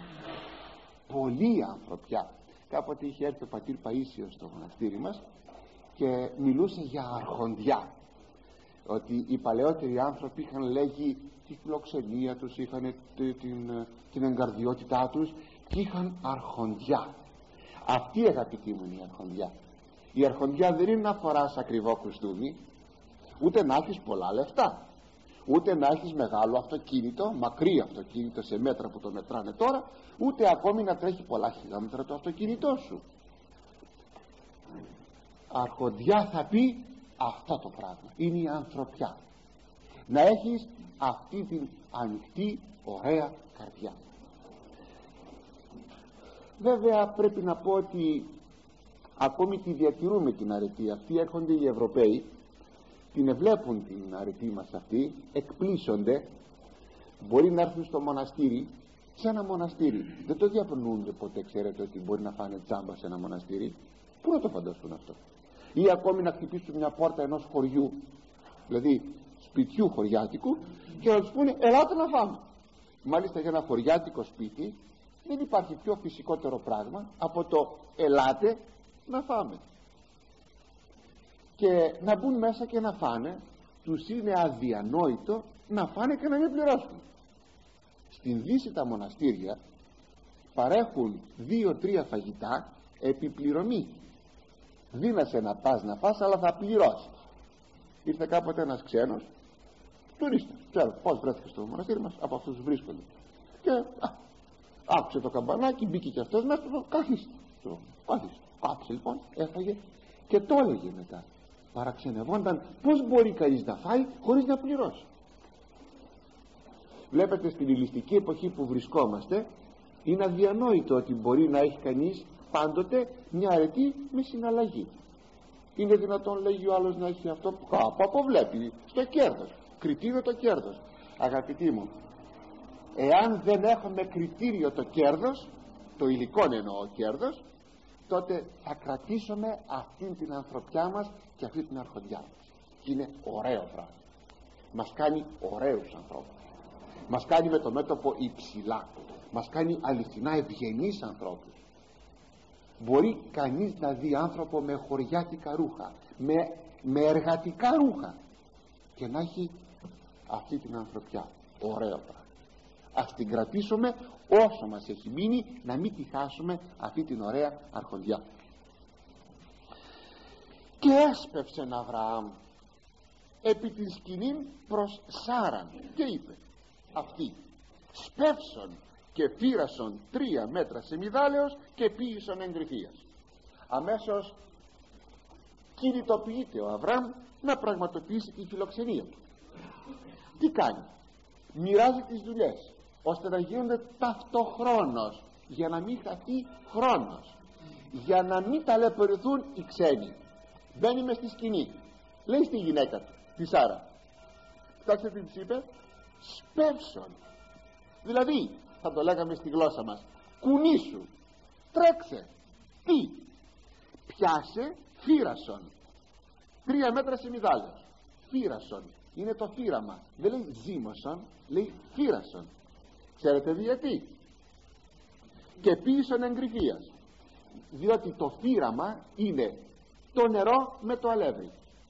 πολύ ανθρωπιά. Κάποτε είχε έρθει ο πατήρ Παΐσιος στο μοναστήρι μας και μιλούσε για αρχοντιά, ότι οι παλαιότεροι άνθρωποι είχαν λέγει τη φιλοξενία τους, είχαν την, την εγκαρδιότητά τους και είχαν αρχοντιά. Αυτή, αγαπητοί μου, είναι η αρχοντιά. Η αρχοντιά δεν είναι να φοράς ακριβό κουστούμι, ούτε να έχεις πολλά λεφτά, ούτε να έχεις μεγάλο αυτοκίνητο, μακρύ αυτοκίνητο σε μέτρα που το μετράνε τώρα, ούτε ακόμη να τρέχει πολλά χιλιόμετρα το αυτοκίνητό σου. Αρχοντιά θα πει αυτό το πράγμα, είναι η ανθρωπιά, να έχεις αυτή την ανοιχτή ωραία καρδιά. Βέβαια πρέπει να πω ότι ακόμη τη διατηρούμε την αρετή αυτή. Έρχονται οι Ευρωπαίοι, την βλέπουν την αρετή μας αυτή, εκπλήσονται, μπορεί να έρθουν στο μοναστήρι, σε ένα μοναστήρι, δεν το διαφωνούνται ποτέ, ξέρετε ότι μπορεί να φάνε τσάμπα σε ένα μοναστήρι, πού να το φανταστούν αυτό, ή ακόμη να χτυπήσουν μια πόρτα ενός χωριού, δηλαδή σπιτιού χωριάτικου, και να τους πούνε ελάτε να φάμε. Μάλιστα για ένα χωριάτικο σπίτι δεν υπάρχει πιο φυσικότερο πράγμα από το ελάτε να φάμε, και να μπουν μέσα και να φάνε. Τους είναι αδιανόητο να φάνε και να μην πληρώσουν. Στην Δύση τα μοναστήρια παρέχουν δύο-τρία φαγητά επιπληρωμή. Δίνασε να πας να φας, αλλά θα πληρώσεις. Ήρθε κάποτε ένας ξένος τουρίστας, ξέρω πως βρέθηκε στο μοναστήρι μας, από αυτούς βρίσκονται, και α, άκουσε το καμπανάκι, μπήκε και αυτός μέσα, καθίστε, καθίστε. Άκουσε λοιπόν, έφαγε και το έλεγε μετά, παραξενευόνταν πως μπορεί κανείς να φάει χωρίς να πληρώσει. Βλέπετε, στην ηλιστική εποχή που βρισκόμαστε είναι αδιανόητο ότι μπορεί να έχει κανείς πάντοτε μια αρετή με συναλλαγή. Είναι δυνατόν, λέγει ο άλλος, να έχει αυτό που κάπου αποβλέπει στο κέρδος, κριτήριο το κέρδος. Αγαπητοί μου, εάν δεν έχουμε κριτήριο το κέρδος, το υλικό εννοώ κέρδος, τότε θα κρατήσουμε αυτή την ανθρωπιά μας και αυτή την αρχοντιά μας. Και είναι ωραίο πράγμα, μας κάνει ωραίους ανθρώπους, μας κάνει με το μέτωπο υψηλά, μας κάνει αληθινά ευγενείς ανθρώπους. Μπορεί κανείς να δει άνθρωπο με χωριάτικα ρούχα, με, με εργατικά ρούχα, και να έχει αυτή την ανθρωπιά. Ωραίο πράγμα. Ας την κρατήσουμε όσο μας έχει μείνει, να μην τη χάσουμε αυτή την ωραία αρχοντιά. Και έσπευσεν Αβραάμ επί την σκηνήν προς Σάραν και είπε αυτή σπεύσον και φύρασον τρία μέτρα σεμιδάλεως και ποίησον εγκριφίας. Αμέσως κινητοποιείται ο Αβραάμ να πραγματοποιήσει τη φιλοξενία του. Τι κάνει? Μοιράζει τις δουλειές ώστε να γίνονται ταυτοχρόνως, για να μην χαθεί χρόνος, για να μην ταλαιπωρηθούν οι ξένοι. Μπαίνει μες στη σκηνή, λέει στη γυναίκα του, τη Σάρα, κοιτάξτε τι της είπε, σπεύσον. Δηλαδή θα το λέγαμε στη γλώσσα μας, κουνήσου, τρέξε. Τι? Πιάσε φύρασον, τρία μέτρα σεμιδάλεως. Φύρασον είναι το φύραμα, δεν λέει ζύμωσον, λέει φύρασον. Ξέρετε γιατί? Και ποίησον εγκριφίας, διότι το φύραμα είναι το νερό με το αλεύρι.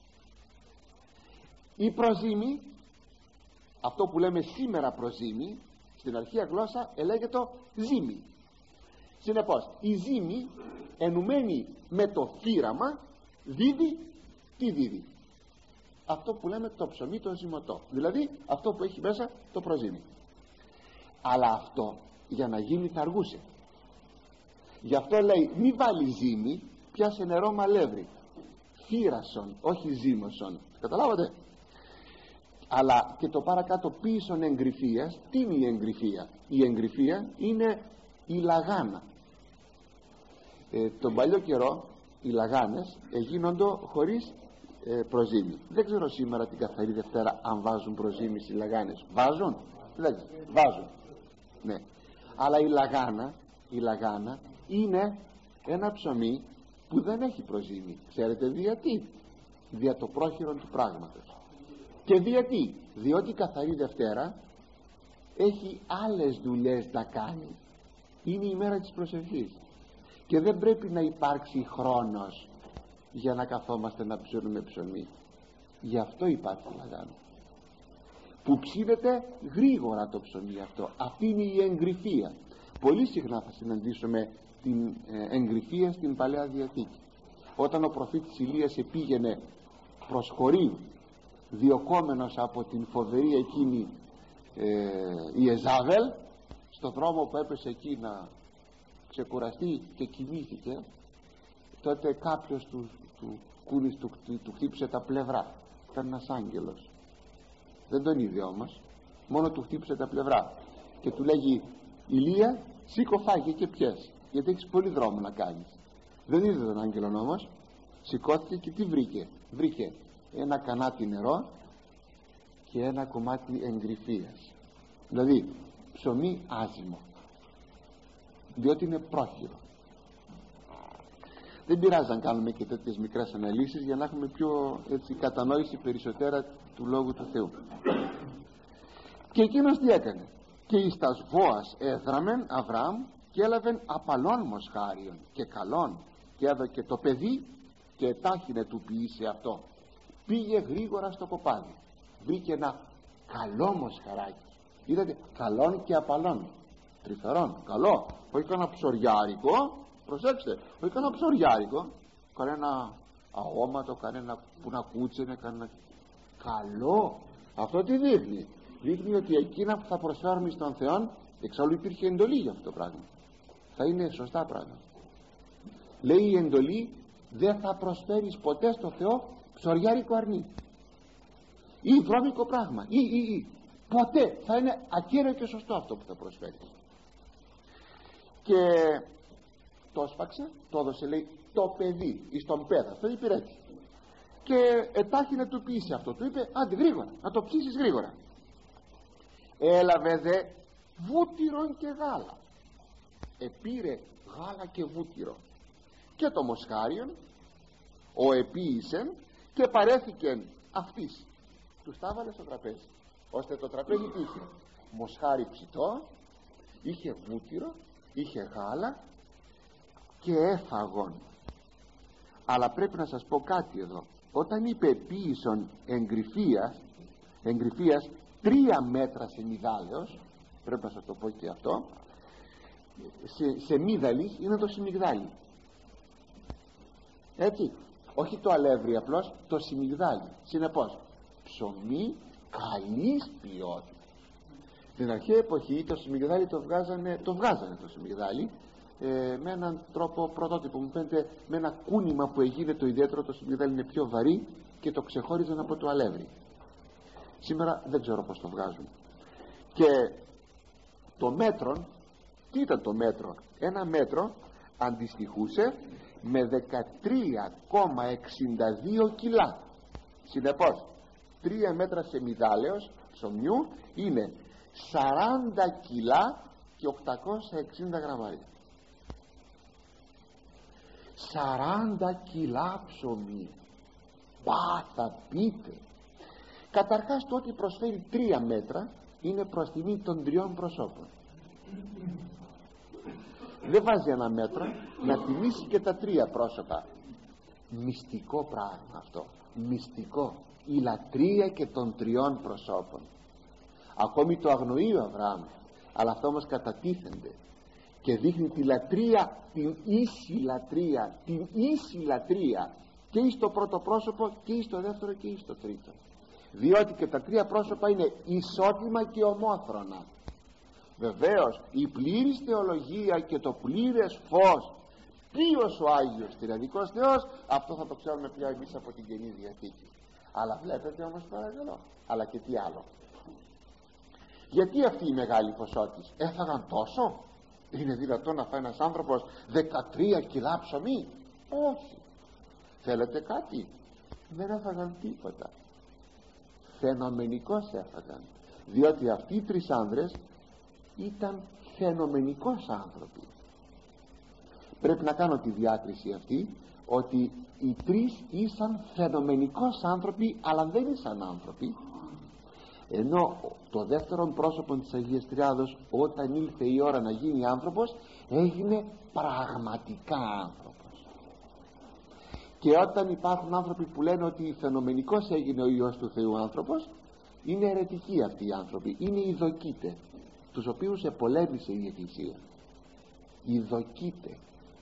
Η προζύμη, αυτό που λέμε σήμερα προζύμη, στην αρχαία γλώσσα ελέγεται ζύμη. Συνεπώς η ζύμη ενωμένη με το φύραμα δίδει, τι δίδει? Αυτό που λέμε το ψωμί το ζυμωτό, δηλαδή αυτό που έχει μέσα το προζύμι. Αλλά αυτό για να γίνει θα αργούσε. Γι' αυτό λέει μη βάλει ζύμη, πιάσε νερό με αλεύρι. Φύρασον, όχι ζύμωσον. Καταλάβατε? Αλλά και το παρακάτω πίσον εγκριφίας. Τι είναι η εγκριφία? Η εγκριφία είναι η λαγάνα. ε, τον παλιό καιρό οι λαγάνες γίνονται χωρίς ε, προζύμι. Δεν ξέρω σήμερα την καθαρή Δευτέρα αν βάζουν προζύμι στις λαγάνες. Βάζουν? Δεν βάζουν, ναι. Αλλά η λαγάνα, η λαγάνα είναι ένα ψωμί που δεν έχει προζύμι. Ξέρετε γιατί? Δια το πρόχειρον του πράγματος. Και γιατί? Διότι η καθαρή Δευτέρα έχει άλλες δουλειές να κάνει. Είναι η μέρα της προσευχής και δεν πρέπει να υπάρξει χρόνος για να καθόμαστε να ψήνουμε ψωμί. Γι' αυτό υπάρχει λαγάνα που ψήνεται γρήγορα το ψωμί αυτό. Αυτή είναι η εγκριφία. Πολύ συχνά θα συναντήσουμε την ε, εγκριφία στην Παλαιά Διαθήκη. Όταν ο προφήτης Ηλίας επήγαινε προς Χορήβ, διωκόμενος από την φοβερή εκείνη ε, Ιεζάβελ, στο δρόμο που έπεσε εκεί να ξεκουραστεί και κοιμήθηκε, τότε κάποιος του, του κούνης του, του, του χτύπησε τα πλευρά. Ήταν ένας άγγελος, δεν τον είδε όμως, μόνο του χτύπησε τα πλευρά και του λέγει Ηλία, σήκω φάγε και πιες, γιατί έχεις πολύ δρόμο να κάνεις. Δεν είδε τον άγγελον όμως, σηκώθηκε και τι βρήκε? Βρήκε ένα κανάτι νερό και ένα κομμάτι εγκριφίας, δηλαδή ψωμί άζυμο, διότι είναι πρόχειρο. Δεν πειράζει αν κάνουμε και τέτοιες μικρές αναλύσεις για να έχουμε πιο έτσι, κατανόηση περισσότερα του Λόγου του Θεού. Και εκείνος τι έκανε? Και εις τας βόας έδραμεν Αβραάμ και έλαβεν απαλών μοσχάριον και καλών και έδωκε το παιδί και ετάχυνε του ποιήσει αυτό. Πήγε γρήγορα στο κοπάδι, βρήκε ένα καλό μοσχαράκι. Είδατε, καλών και απαλών, τρυφερών, καλό, όχι κανένα ψωριάρικο, προσέξτε, όχι κανένα ψωριάρικο, κανένα αόματο, κανένα που να κούτσενε, κανένα καλό. Αυτό τι δείχνει? Δείχνει ότι εκείνα που θα προσφέρουμε στον Θεό, εξάλλου υπήρχε εντολή για αυτό το πράγμα, θα είναι σωστά πράγματα. Λέει η εντολή, δεν θα προσφέρεις ποτέ στο Θεό ψωριάρικο αρνί ή βρώμικο πράγμα ή, ή, ή. Ποτέ θα είναι ακέραιο και σωστό αυτό που θα προσφέρεις. Και το έσπαξε, το έδωσε, λέει, το παιδί εις τον πέδα, αυτό υπηρέτη, και ετάχει του ποιήσει αυτό. Του είπε άντε γρήγορα, να το ψήσεις γρήγορα. Έλαβε δε βούτυρον και γάλα, επήρε γάλα και βούτυρο και το μοσχάριον ο επίησεν και παρέθηκεν αυτής, του στάβαλε στο τραπέζι, ώστε το τραπέζι είχε μοσχάρι ψητό, είχε βούτυρο, είχε γάλα και έφαγον. Αλλά πρέπει να σας πω κάτι εδώ. Όταν είπε επίησον εγκριφίας, εγκριφίας τρία μέτρα σε μυγδάλεως, πρέπει να σας το πω και αυτό, σε, σε μύδαλης είναι το σιμιγδάλι, έτσι, όχι το αλεύρι απλώς, το σιμιγδάλι. Συνεπώς ψωμί καλής ποιότητας. Στην αρχαία εποχή το σιμιγδάλι το βγάζανε, το βγάζανε το σιμιγδάλι ε, με έναν τρόπο πρωτότυπο, μου φαίνεται με ένα κούνημα που έγινε το ιδιαίτερο. Το σιμιγδάλι είναι πιο βαρύ και το ξεχώριζαν από το αλεύρι. Σήμερα δεν ξέρω πως το βγάζουν. Και το μέτρο, τι ήταν το μέτρο? Ένα μέτρο αντιστοιχούσε με δεκατρία κόμμα εξήντα δύο κιλά. Συνεπώς τρία μέτρα σε μυδάλεως ψωμιού είναι σαράντα κιλά και οκτακόσια εξήντα γραμμάρια. σαράντα κιλά ψωμί. Πα, θα πείτε. Καταρχάς το ότι προσφέρει τρία μέτρα είναι προς τιμή των τριών προσώπων. Δεν βάζει ένα μέτρο να τιμήσει και τα τρία πρόσωπα. Μυστικό πράγμα αυτό, μυστικό. Η λατρεία και των τριών προσώπων. Ακόμη το αγνοεί ο Αβραάμ, αλλά αυτό όμως κατατίθενται και δείχνει τη λατρεία, την ίση λατρεία, την ίση λατρεία και εις το πρώτο πρόσωπο και εις το δεύτερο και εις το τρίτο, διότι και τα τρία πρόσωπα είναι ισότιμα και ομόφρονα. Βεβαίως η πλήρης θεολογία και το πλήρες φως, ποιος ο Άγιος Τριαδικός Θεός, αυτό θα το ξέρουμε πια εμείς από την Καινή Διαθήκη. Αλλά βλέπετε όμως, παρακαλώ, αλλά και τι άλλο, γιατί αυτή η μεγάλη ποσότης? Έφαγαν τόσο? Είναι δυνατόν να φάει ένας άνθρωπος δεκατρία κιλά ψωμί? Όχι. Θέλετε κάτι? Δεν έφαγαν τίποτα. Φαινομενικώς έφαγαν, διότι αυτοί οι τρεις άνδρες ήταν φαινομενικώς άνθρωποι. Πρέπει να κάνω τη διάκριση αυτή, ότι οι τρεις ήσαν φαινομενικώς άνθρωποι, αλλά δεν ήσαν άνθρωποι. Ενώ το δεύτερο πρόσωπο της Αγίας Τριάδος, όταν ήλθε η ώρα να γίνει άνθρωπος, έγινε πραγματικά άνθρωπος. Και όταν υπάρχουν άνθρωποι που λένε ότι φαινομενικώς έγινε ο Υιός του Θεού άνθρωπος, είναι αιρετικοί αυτοί οι άνθρωποι, είναι ειδοκίτε, τους οποίους επολέμησε η Εκκλησία. Ειδοκίτε.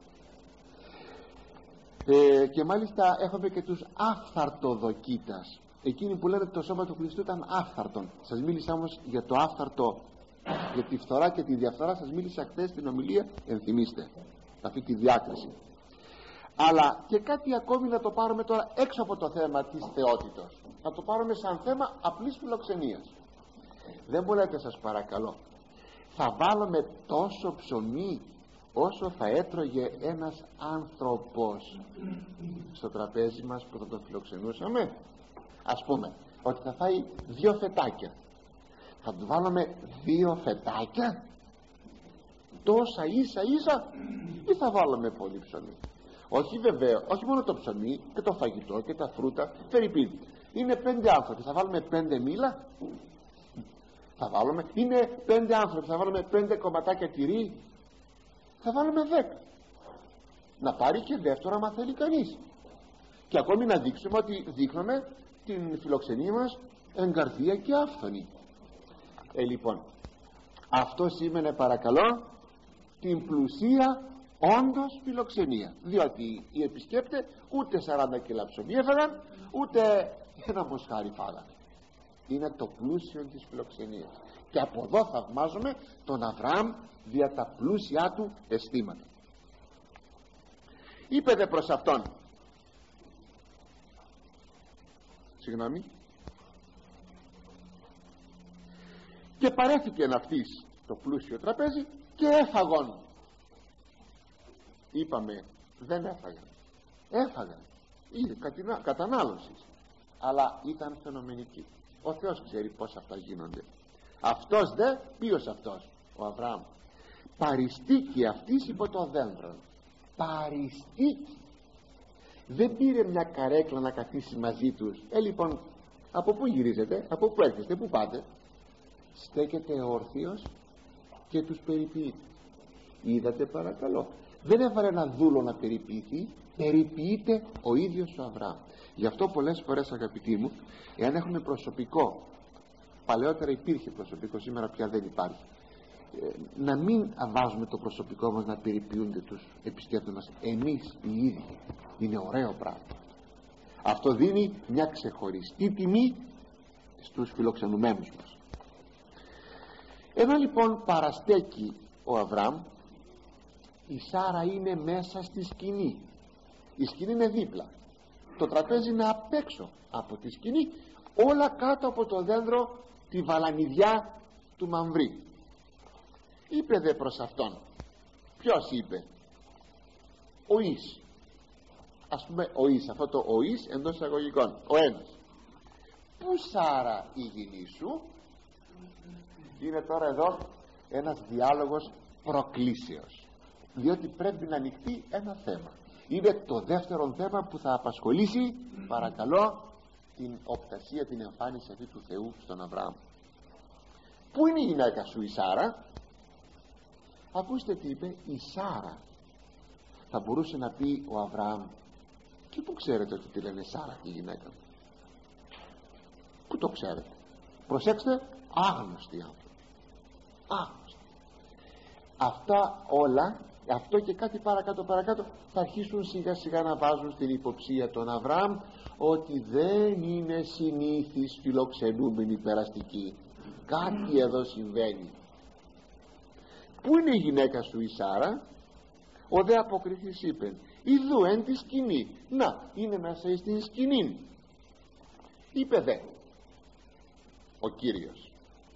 Ε, και μάλιστα έχουμε και τους άφθαρτοδοκίτας, εκείνοι που λένε ότι το σώμα του Χριστού ήταν άφθαρτον. Σας μίλησα όμως για το άφθαρτο, για τη φθορά και τη διαφθορά, σας μίλησα χθες στην ομιλία, ενθυμίστε αυτή τη διάκριση. Αλλά και κάτι ακόμη, να το πάρουμε τώρα έξω από το θέμα της θεότητος, να το πάρουμε σαν θέμα απλής φιλοξενίας. Δεν μου λέτε, σας παρακαλώ, θα βάλουμε τόσο ψωμί όσο θα έτρωγε ένας άνθρωπος στο τραπέζι μας που θα τον φιλοξενούσαμε? Ας πούμε ότι θα φάει δύο φετάκια, θα του βάλουμε δύο φετάκια τόσα ίσα ίσα, ή θα βάλουμε πολύ ψωμί? Όχι βέβαια, όχι μόνο το ψωμί και το φαγητό και τα φρούτα. Φερρυπίν, είναι πέντε άνθρωποι, θα βάλουμε πέντε μήλα? Θα βάλουμε, είναι πέντε άνθρωποι, θα βάλουμε πέντε κομματάκια τυρί? Θα βάλουμε δέκα. Να πάρει και δεύτερο άμα θέλει κανείς, και ακόμη να δείξουμε ότι δείχνουμε την φιλοξενία μας εγκαρδία και άφθονη. Ε, λοιπόν, αυτό σήμαινε, παρακαλώ, την πλουσία όντως φιλοξενία, διότι οι επισκέπτες ούτε σαράντα κιλά ψωμί έφαγαν, ούτε ένα μοσχάρι φάγανε. Είναι το πλούσιο της φιλοξενίας, και από εδώ θαυμάζουμε τον Αβραάμ δια τα πλούσια του αισθήματα. Είπε δε προς αυτόν, συγγνώμη, και παρέθηκε αυτής το πλούσιο τραπέζι και έφαγον. Είπαμε, δεν έφαγαν, έφαγαν, είναι κατανάλωσης, αλλά ήταν φαινομενική. Ο Θεός ξέρει πως αυτά γίνονται. Αυτός δε, ποιος αυτός? Ο Αβραάμ. Παριστήκη αυτής υπό το δέντρο. Παριστήκη. Δεν πήρε μια καρέκλα να καθίσει μαζί τους. Ε λοιπόν, από πού γυρίζετε, από πού έρχεστε, πού πάτε? Στέκεται όρθιος και τους περιποιεί. Είδατε, παρακαλώ, δεν έβαλε ένα δούλο να περιποιηθεί, περιποιείται ο ίδιος ο Αβραάμ. Γι' αυτό πολλές φορές, αγαπητοί μου, εάν έχουμε προσωπικό παλαιότερα υπήρχε προσωπικό, σήμερα πια δεν υπάρχει. ε, να μην βάζουμε το προσωπικό μας να περιποιούνται τους επισκέπτες μας, εμείς οι ίδιοι. Είναι ωραίο πράγμα. Αυτό δίνει μια ξεχωριστή τιμή στους φιλοξενουμένους μας. Ενώ λοιπόν παραστέκει ο Αβραάμ, η Σάρα είναι μέσα στη σκηνή. Η σκηνή είναι δίπλα, το τραπέζι είναι απ' έξω από τη σκηνή, όλα κάτω από το δέντρο, τη βαλανιδιά του Μαμβρή. Είπε δε προς αυτόν, ποιος είπε? Ο Ις, ας πούμε ο Ις, αυτό το ο Ις εντός εισαγωγικών, ο ένας. Πού Σάρα η γυνή σου? Είναι τώρα εδώ ένας διάλογος προκλήσεως, διότι πρέπει να ανοιχτεί ένα θέμα. Είναι το δεύτερο θέμα που θα απασχολήσει, παρακαλώ, την οπτασία, την εμφάνιση αυτή του Θεού στον Αβραάμ. Πού είναι η γυναίκα σου η Σάρα? Ακούστε τι είπε, η Σάρα. Θα μπορούσε να πει ο Αβραάμ, και πού ξέρετε ότι τη λένε Σάρα τη γυναίκα μου? Πού το ξέρετε? Προσέξτε, άγνωστοι άνθρωποι, άγνωστοι. Αυτά όλα, αυτό και κάτι παρακάτω παρακάτω, θα αρχίσουν σιγά σιγά να βάζουν στην υποψία τον Αβραάμ ότι δεν είναι συνήθις φιλοξενούμενοι περαστικοί. Κάτι εδώ συμβαίνει. Πού είναι η γυναίκα σου η Σάρα? Ο δε αποκριθής είπε, ιδού εν τη σκηνή. Να, είναι μέσα στην σκηνή. Είπε δε ο Κύριος,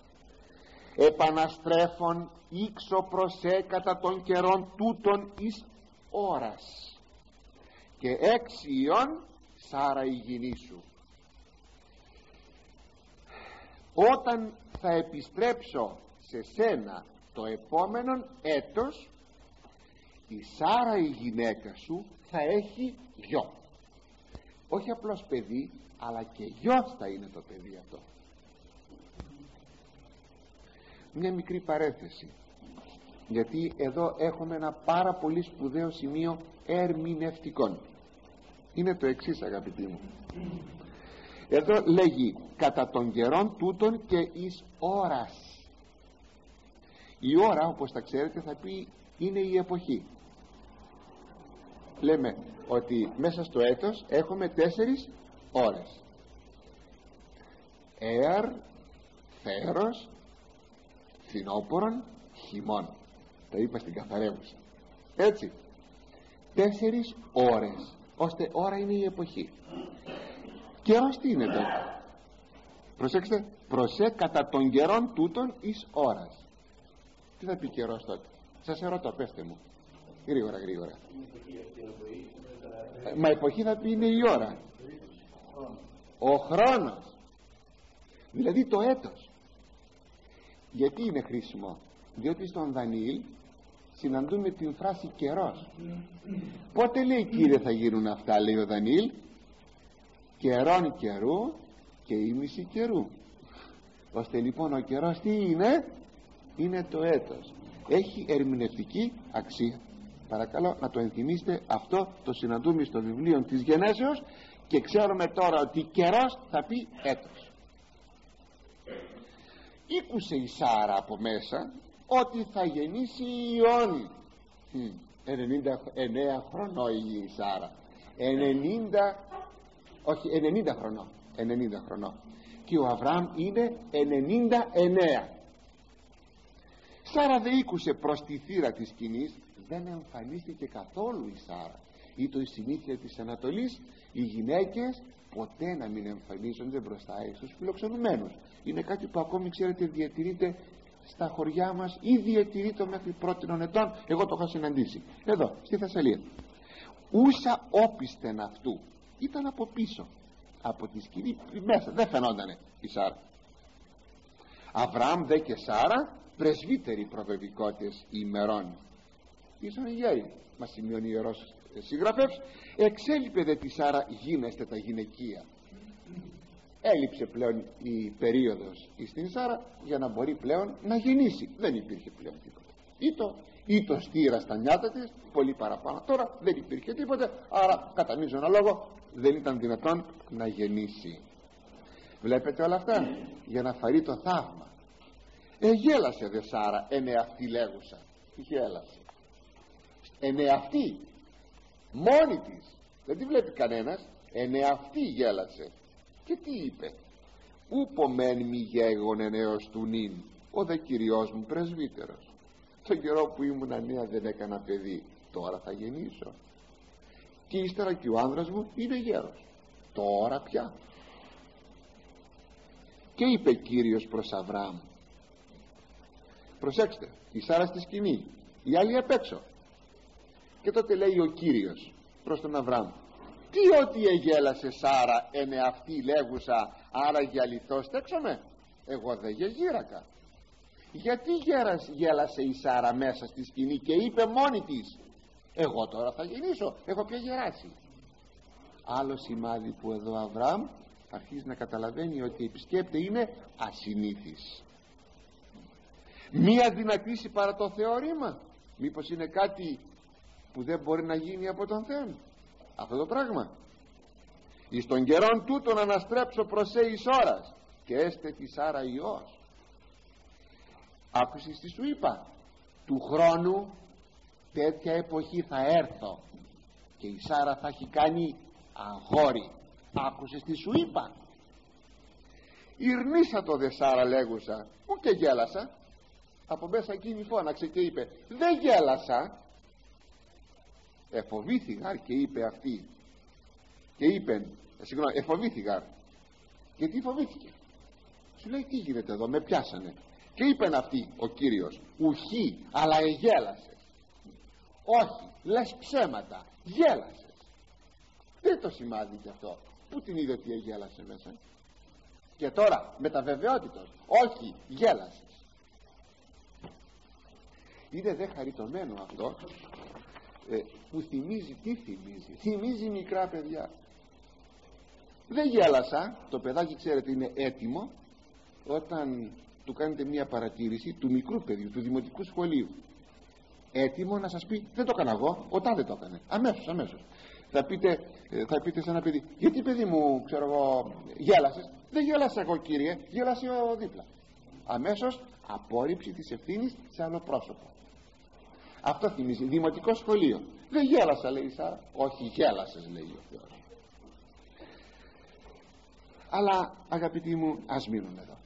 επαναστρέφων ήξω προσέ κατά των καιρών τούτων εις ώρας, και έξι ιών Σάρα η γυνή σου. Όταν θα επιστρέψω σε σένα το επόμενο έτος, η Σάρα η γυναίκα σου θα έχει γιο. Όχι απλώς παιδί, αλλά και γιος θα είναι το παιδί αυτό. Μια μικρή παρένθεση, γιατί εδώ έχουμε ένα πάρα πολύ σπουδαίο σημείο ερμηνευτικών. Είναι το εξής, αγαπητοί μου. Εδώ λέγει κατά των καιρών τούτων και εις ώρας. Η ώρα, όπως τα ξέρετε, θα πει είναι η εποχή. Λέμε ότι μέσα στο έτος έχουμε τέσσερις ώρες: έαρ, θέρος, φθινόπωρον, χειμώνα. Τα είπα στην καθαρέμουσα. Έτσι, τέσσερις ώρες, ώστε ώρα είναι η εποχή. Καιρός τι είναι τότε? Προσέξτε, προσέ κατά των καιρών τούτων εις ώρας. Τι θα πει καιρός τότε? Σας ερωτώ, πέστε μου γρήγορα γρήγορα. Μα εποχή θα πει είναι η ώρα, ο χρόνος, δηλαδή το έτος. Γιατί είναι χρήσιμο? Διότι στον Δανιήλ συναντούμε την φράση καιρός. Πότε λέει, Κύριε, θα γίνουν αυτά? Λέει ο Δανιήλ, καιρών καιρού και ήμιση καιρού. Ώστε λοιπόν ο καιρός τι είναι? Είναι το έτος. Έχει ερμηνευτική αξία. Παρακαλώ να το ενθυμίστε, αυτό το συναντούμε στο βιβλίο της Γενέσεως, και ξέρουμε τώρα ότι καιρός θα πει έτος. Ήκουσε η Σάρα από μέσα ότι θα γεννήσει ιών. ενενήντα εννέα χρονών η Σάρα, ενενήντα, όχι ενενήντα χρονών, ενενήντα χρονών, και ο Αβραάμ είναι ενενήντα εννέα. Σάρα δεν ήκουσε προς τη θύρα της σκηνής, δεν εμφανίστηκε καθόλου η Σάρα. Ή το η συνήθεια της Ανατολής, οι γυναίκες ποτέ να μην εμφανίζονται μπροστά στους φιλοξενουμένους. Είναι κάτι που ακόμη, ξέρετε, διατηρείται στα χωριά μας, ή διατηρείται μέχρι πρώτην ετών. Εγώ το είχα συναντήσει εδώ στη Θεσσαλία. Ούσα όπισθεν αυτού, ήταν από πίσω από τη σκηνή, μέσα δεν φαινότανε η Σάρα. Αβραάμ δε και Σάρα πρεσβύτεροι προβεβικότες ημερών. Ήσαν γέροι, μας σημειώνει ο Ιερός Συγγραφεύς. Εξέλιπε δε τη Σάρα γίνεστε τα γυναικεία. Έλειψε πλέον η περίοδος στην Σάρα για να μπορεί πλέον να γεννήσει. Δεν υπήρχε πλέον τίποτα. Ή το, ή το στήρα στα νιάτα της, πολύ παραπάνω. Τώρα δεν υπήρχε τίποτα, άρα κατά μείζωνα λόγο δεν ήταν δυνατόν να γεννήσει. Βλέπετε όλα αυτά για να φαρεί το θαύμα. Εγέλασε δε Σάρα εν εαυτή λέγουσα. Γέλασε εν εαυτή, μόνη της, δεν τη βλέπει κανένας, εν εαυτή γέλασε. Και τι είπε? Ούπο μεν μη γέγονεν έως του νυν, ο δε Κυριός μου πρεσβύτερος. Τον καιρό που ήμουν νέα δεν έκανα παιδί, τώρα θα γεννήσω. Και ύστερα και ο άνδρας μου είναι γέρος, τώρα πια. Και είπε Κύριος προς Αβραάμ, προσέξτε, η Σάρα στη σκηνή, οι άλλοι απ' έξω. Και τότε λέει ο Κύριος προς τον Αβραάμ, τι ότι εγέλασε Σάρα εν εαυτή λέγουσα, άρα για αληθώς στέξαμε? Εγώ δεν γεγύρακα. Γιατί γέρας, γέλασε η Σάρα μέσα στη σκηνή και είπε μόνη της, εγώ τώρα θα γεννήσω, έχω πια γεράσει? Άλλο σημάδι που εδώ ο Αβραάμ αρχίζει να καταλαβαίνει ότι η επισκέπτη είναι ασυνήθις. Μία δυνατήσει παρά το θεώρημα. Μήπως είναι κάτι που δεν μπορεί να γίνει από τον Θεό αυτό το πράγμα? Εις των καιρών τούτων αναστρέψω προς σε εις ώρας και έστε τη Σάρα Υιός. Άκουσες τι σου είπα? Του χρόνου τέτοια εποχή θα έρθω και η Σάρα θα έχει κάνει αγόρι. Άκουσες τι σου είπα? Ηρνήσα το δε Σάρα λέγουσα, μου και γέλασα. Από μέσα εκείνη φώναξε και είπε, δεν γέλασα. Εφοβήθηγα και είπε αυτή, και είπε, συγγνώμη, εφοβήθηγα. Γιατί φοβήθηκε? Σου λέει, τι γίνεται εδώ, με πιάσανε. Και είπεν αυτή ο Κύριος, ουχή, αλλά εγέλασες. Όχι, λες ψέματα, γέλασες. Δεν το σημάδι κι αυτό. Πού την είδε ότι εγέλασε μέσα? Και τώρα με τα βεβαιότητος, όχι, γέλασες. Είναι δε χαριτωμένο αυτό, ε, που θυμίζει, τι θυμίζει? Θυμίζει μικρά παιδιά. Δεν γέλασα. Το παιδάκι ξέρετε είναι έτοιμο όταν του κάνετε μια παρατήρηση, του μικρού παιδιού, του δημοτικού σχολείου, έτοιμο να σας πει, δεν το έκανα εγώ, ο τάδε το έκανε. Αμέσως, αμέσως. Θα πείτε, θα πείτε σε ένα παιδί, γιατί παιδί μου, ξέρω εγώ, γέλασες? Δεν γέλασα εγώ κύριε, γέλασε ο δίπλα. Αμέσως απόρριψη της ευθύνης σε άλλο πρόσωπο. Αυτό θυμίζει δημοτικό σχολείο. Δεν γέλασα, λέει η Σάρα. Όχι, γέλασες, λέει ο Θεός. Αλλά αγαπητοί μου, ας μείνουμε εδώ.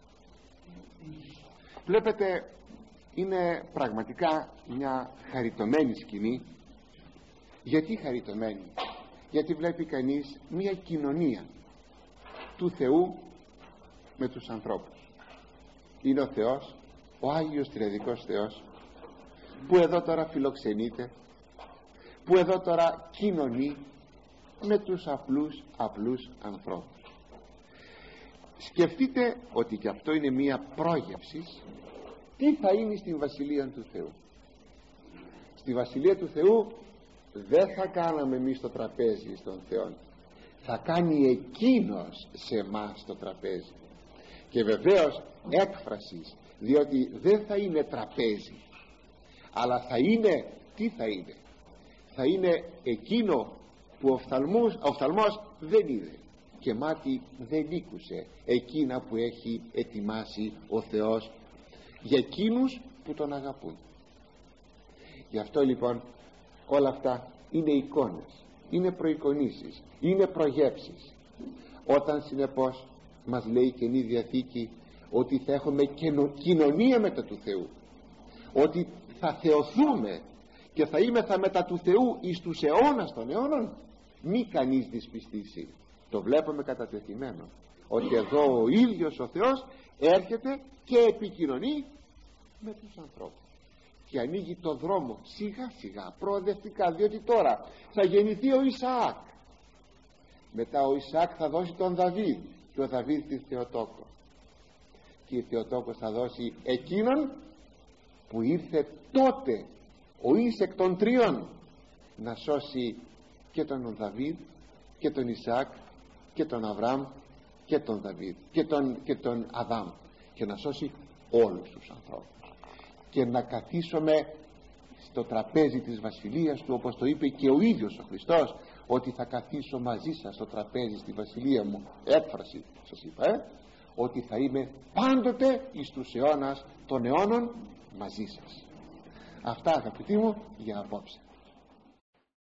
Βλέπετε, είναι πραγματικά μια χαριτωμένη σκηνή. Γιατί χαριτωμένη? Γιατί βλέπει κανείς μια κοινωνία του Θεού με τους ανθρώπους. Είναι ο Θεός, ο Άγιος Τριαδικός Θεός, που εδώ τώρα φιλοξενείται, που εδώ τώρα κοινωνεί με τους απλούς απλούς ανθρώπους. Σκεφτείτε ότι και αυτό είναι μία πρόγευση τι θα είναι στην Βασιλεία του Θεού. Στη Βασιλεία του Θεού δεν θα κάναμε εμείς το τραπέζι στον Θεό, θα κάνει Εκείνος σε εμάς το τραπέζι. Και βεβαίως έκφρασης, διότι δεν θα είναι τραπέζι, αλλά θα είναι, τι θα είναι? Θα είναι εκείνο που ο οφθαλμός, ο οφθαλμός δεν είδε και μάτι δεν ήκουσε, εκείνα που έχει ετοιμάσει ο Θεός για εκείνους που τον αγαπούν. Γι' αυτό λοιπόν όλα αυτά είναι εικόνες, είναι προεικονίσεις, είναι προγεύσεις. Όταν συνεπώς μας λέει η Καινή Διαθήκη ότι θα έχουμε κοινωνία μετά του Θεού, ότι θα θεωθούμε και θα είμεθα μετά του Θεού εις τους αιώνας των αιώνων, μη κανείς δυσπιστήσει. Το βλέπουμε κατατεθειμένο ότι εδώ ο ίδιος ο Θεός έρχεται και επικοινωνεί με τους ανθρώπους και ανοίγει το δρόμο σιγά σιγά, προοδευτικά, διότι τώρα θα γεννηθεί ο Ισαάκ, μετά ο Ισαάκ θα δώσει τον Δαβίδ και ο Δαβίδ τη Θεοτόκο, και η Θεοτόκος θα δώσει εκείνον που ήρθε τότε ο εις εκ των τριών να σώσει και τον Δαβίδ και τον Ισαάκ και τον Αβραάμ και τον Δαβίδ και τον, και τον Αδάμ, και να σώσει όλους τους ανθρώπους και να καθίσουμε στο τραπέζι της βασιλείας του, όπως το είπε και ο ίδιος ο Χριστός, ότι θα καθίσω μαζί σας στο τραπέζι στη βασιλεία μου. Έκφραση σας είπα, ε? ότι θα είμαι πάντοτε εις τους αιώνας των αιώνων μαζί σας. Αυτά αγαπητοί μου για απόψε.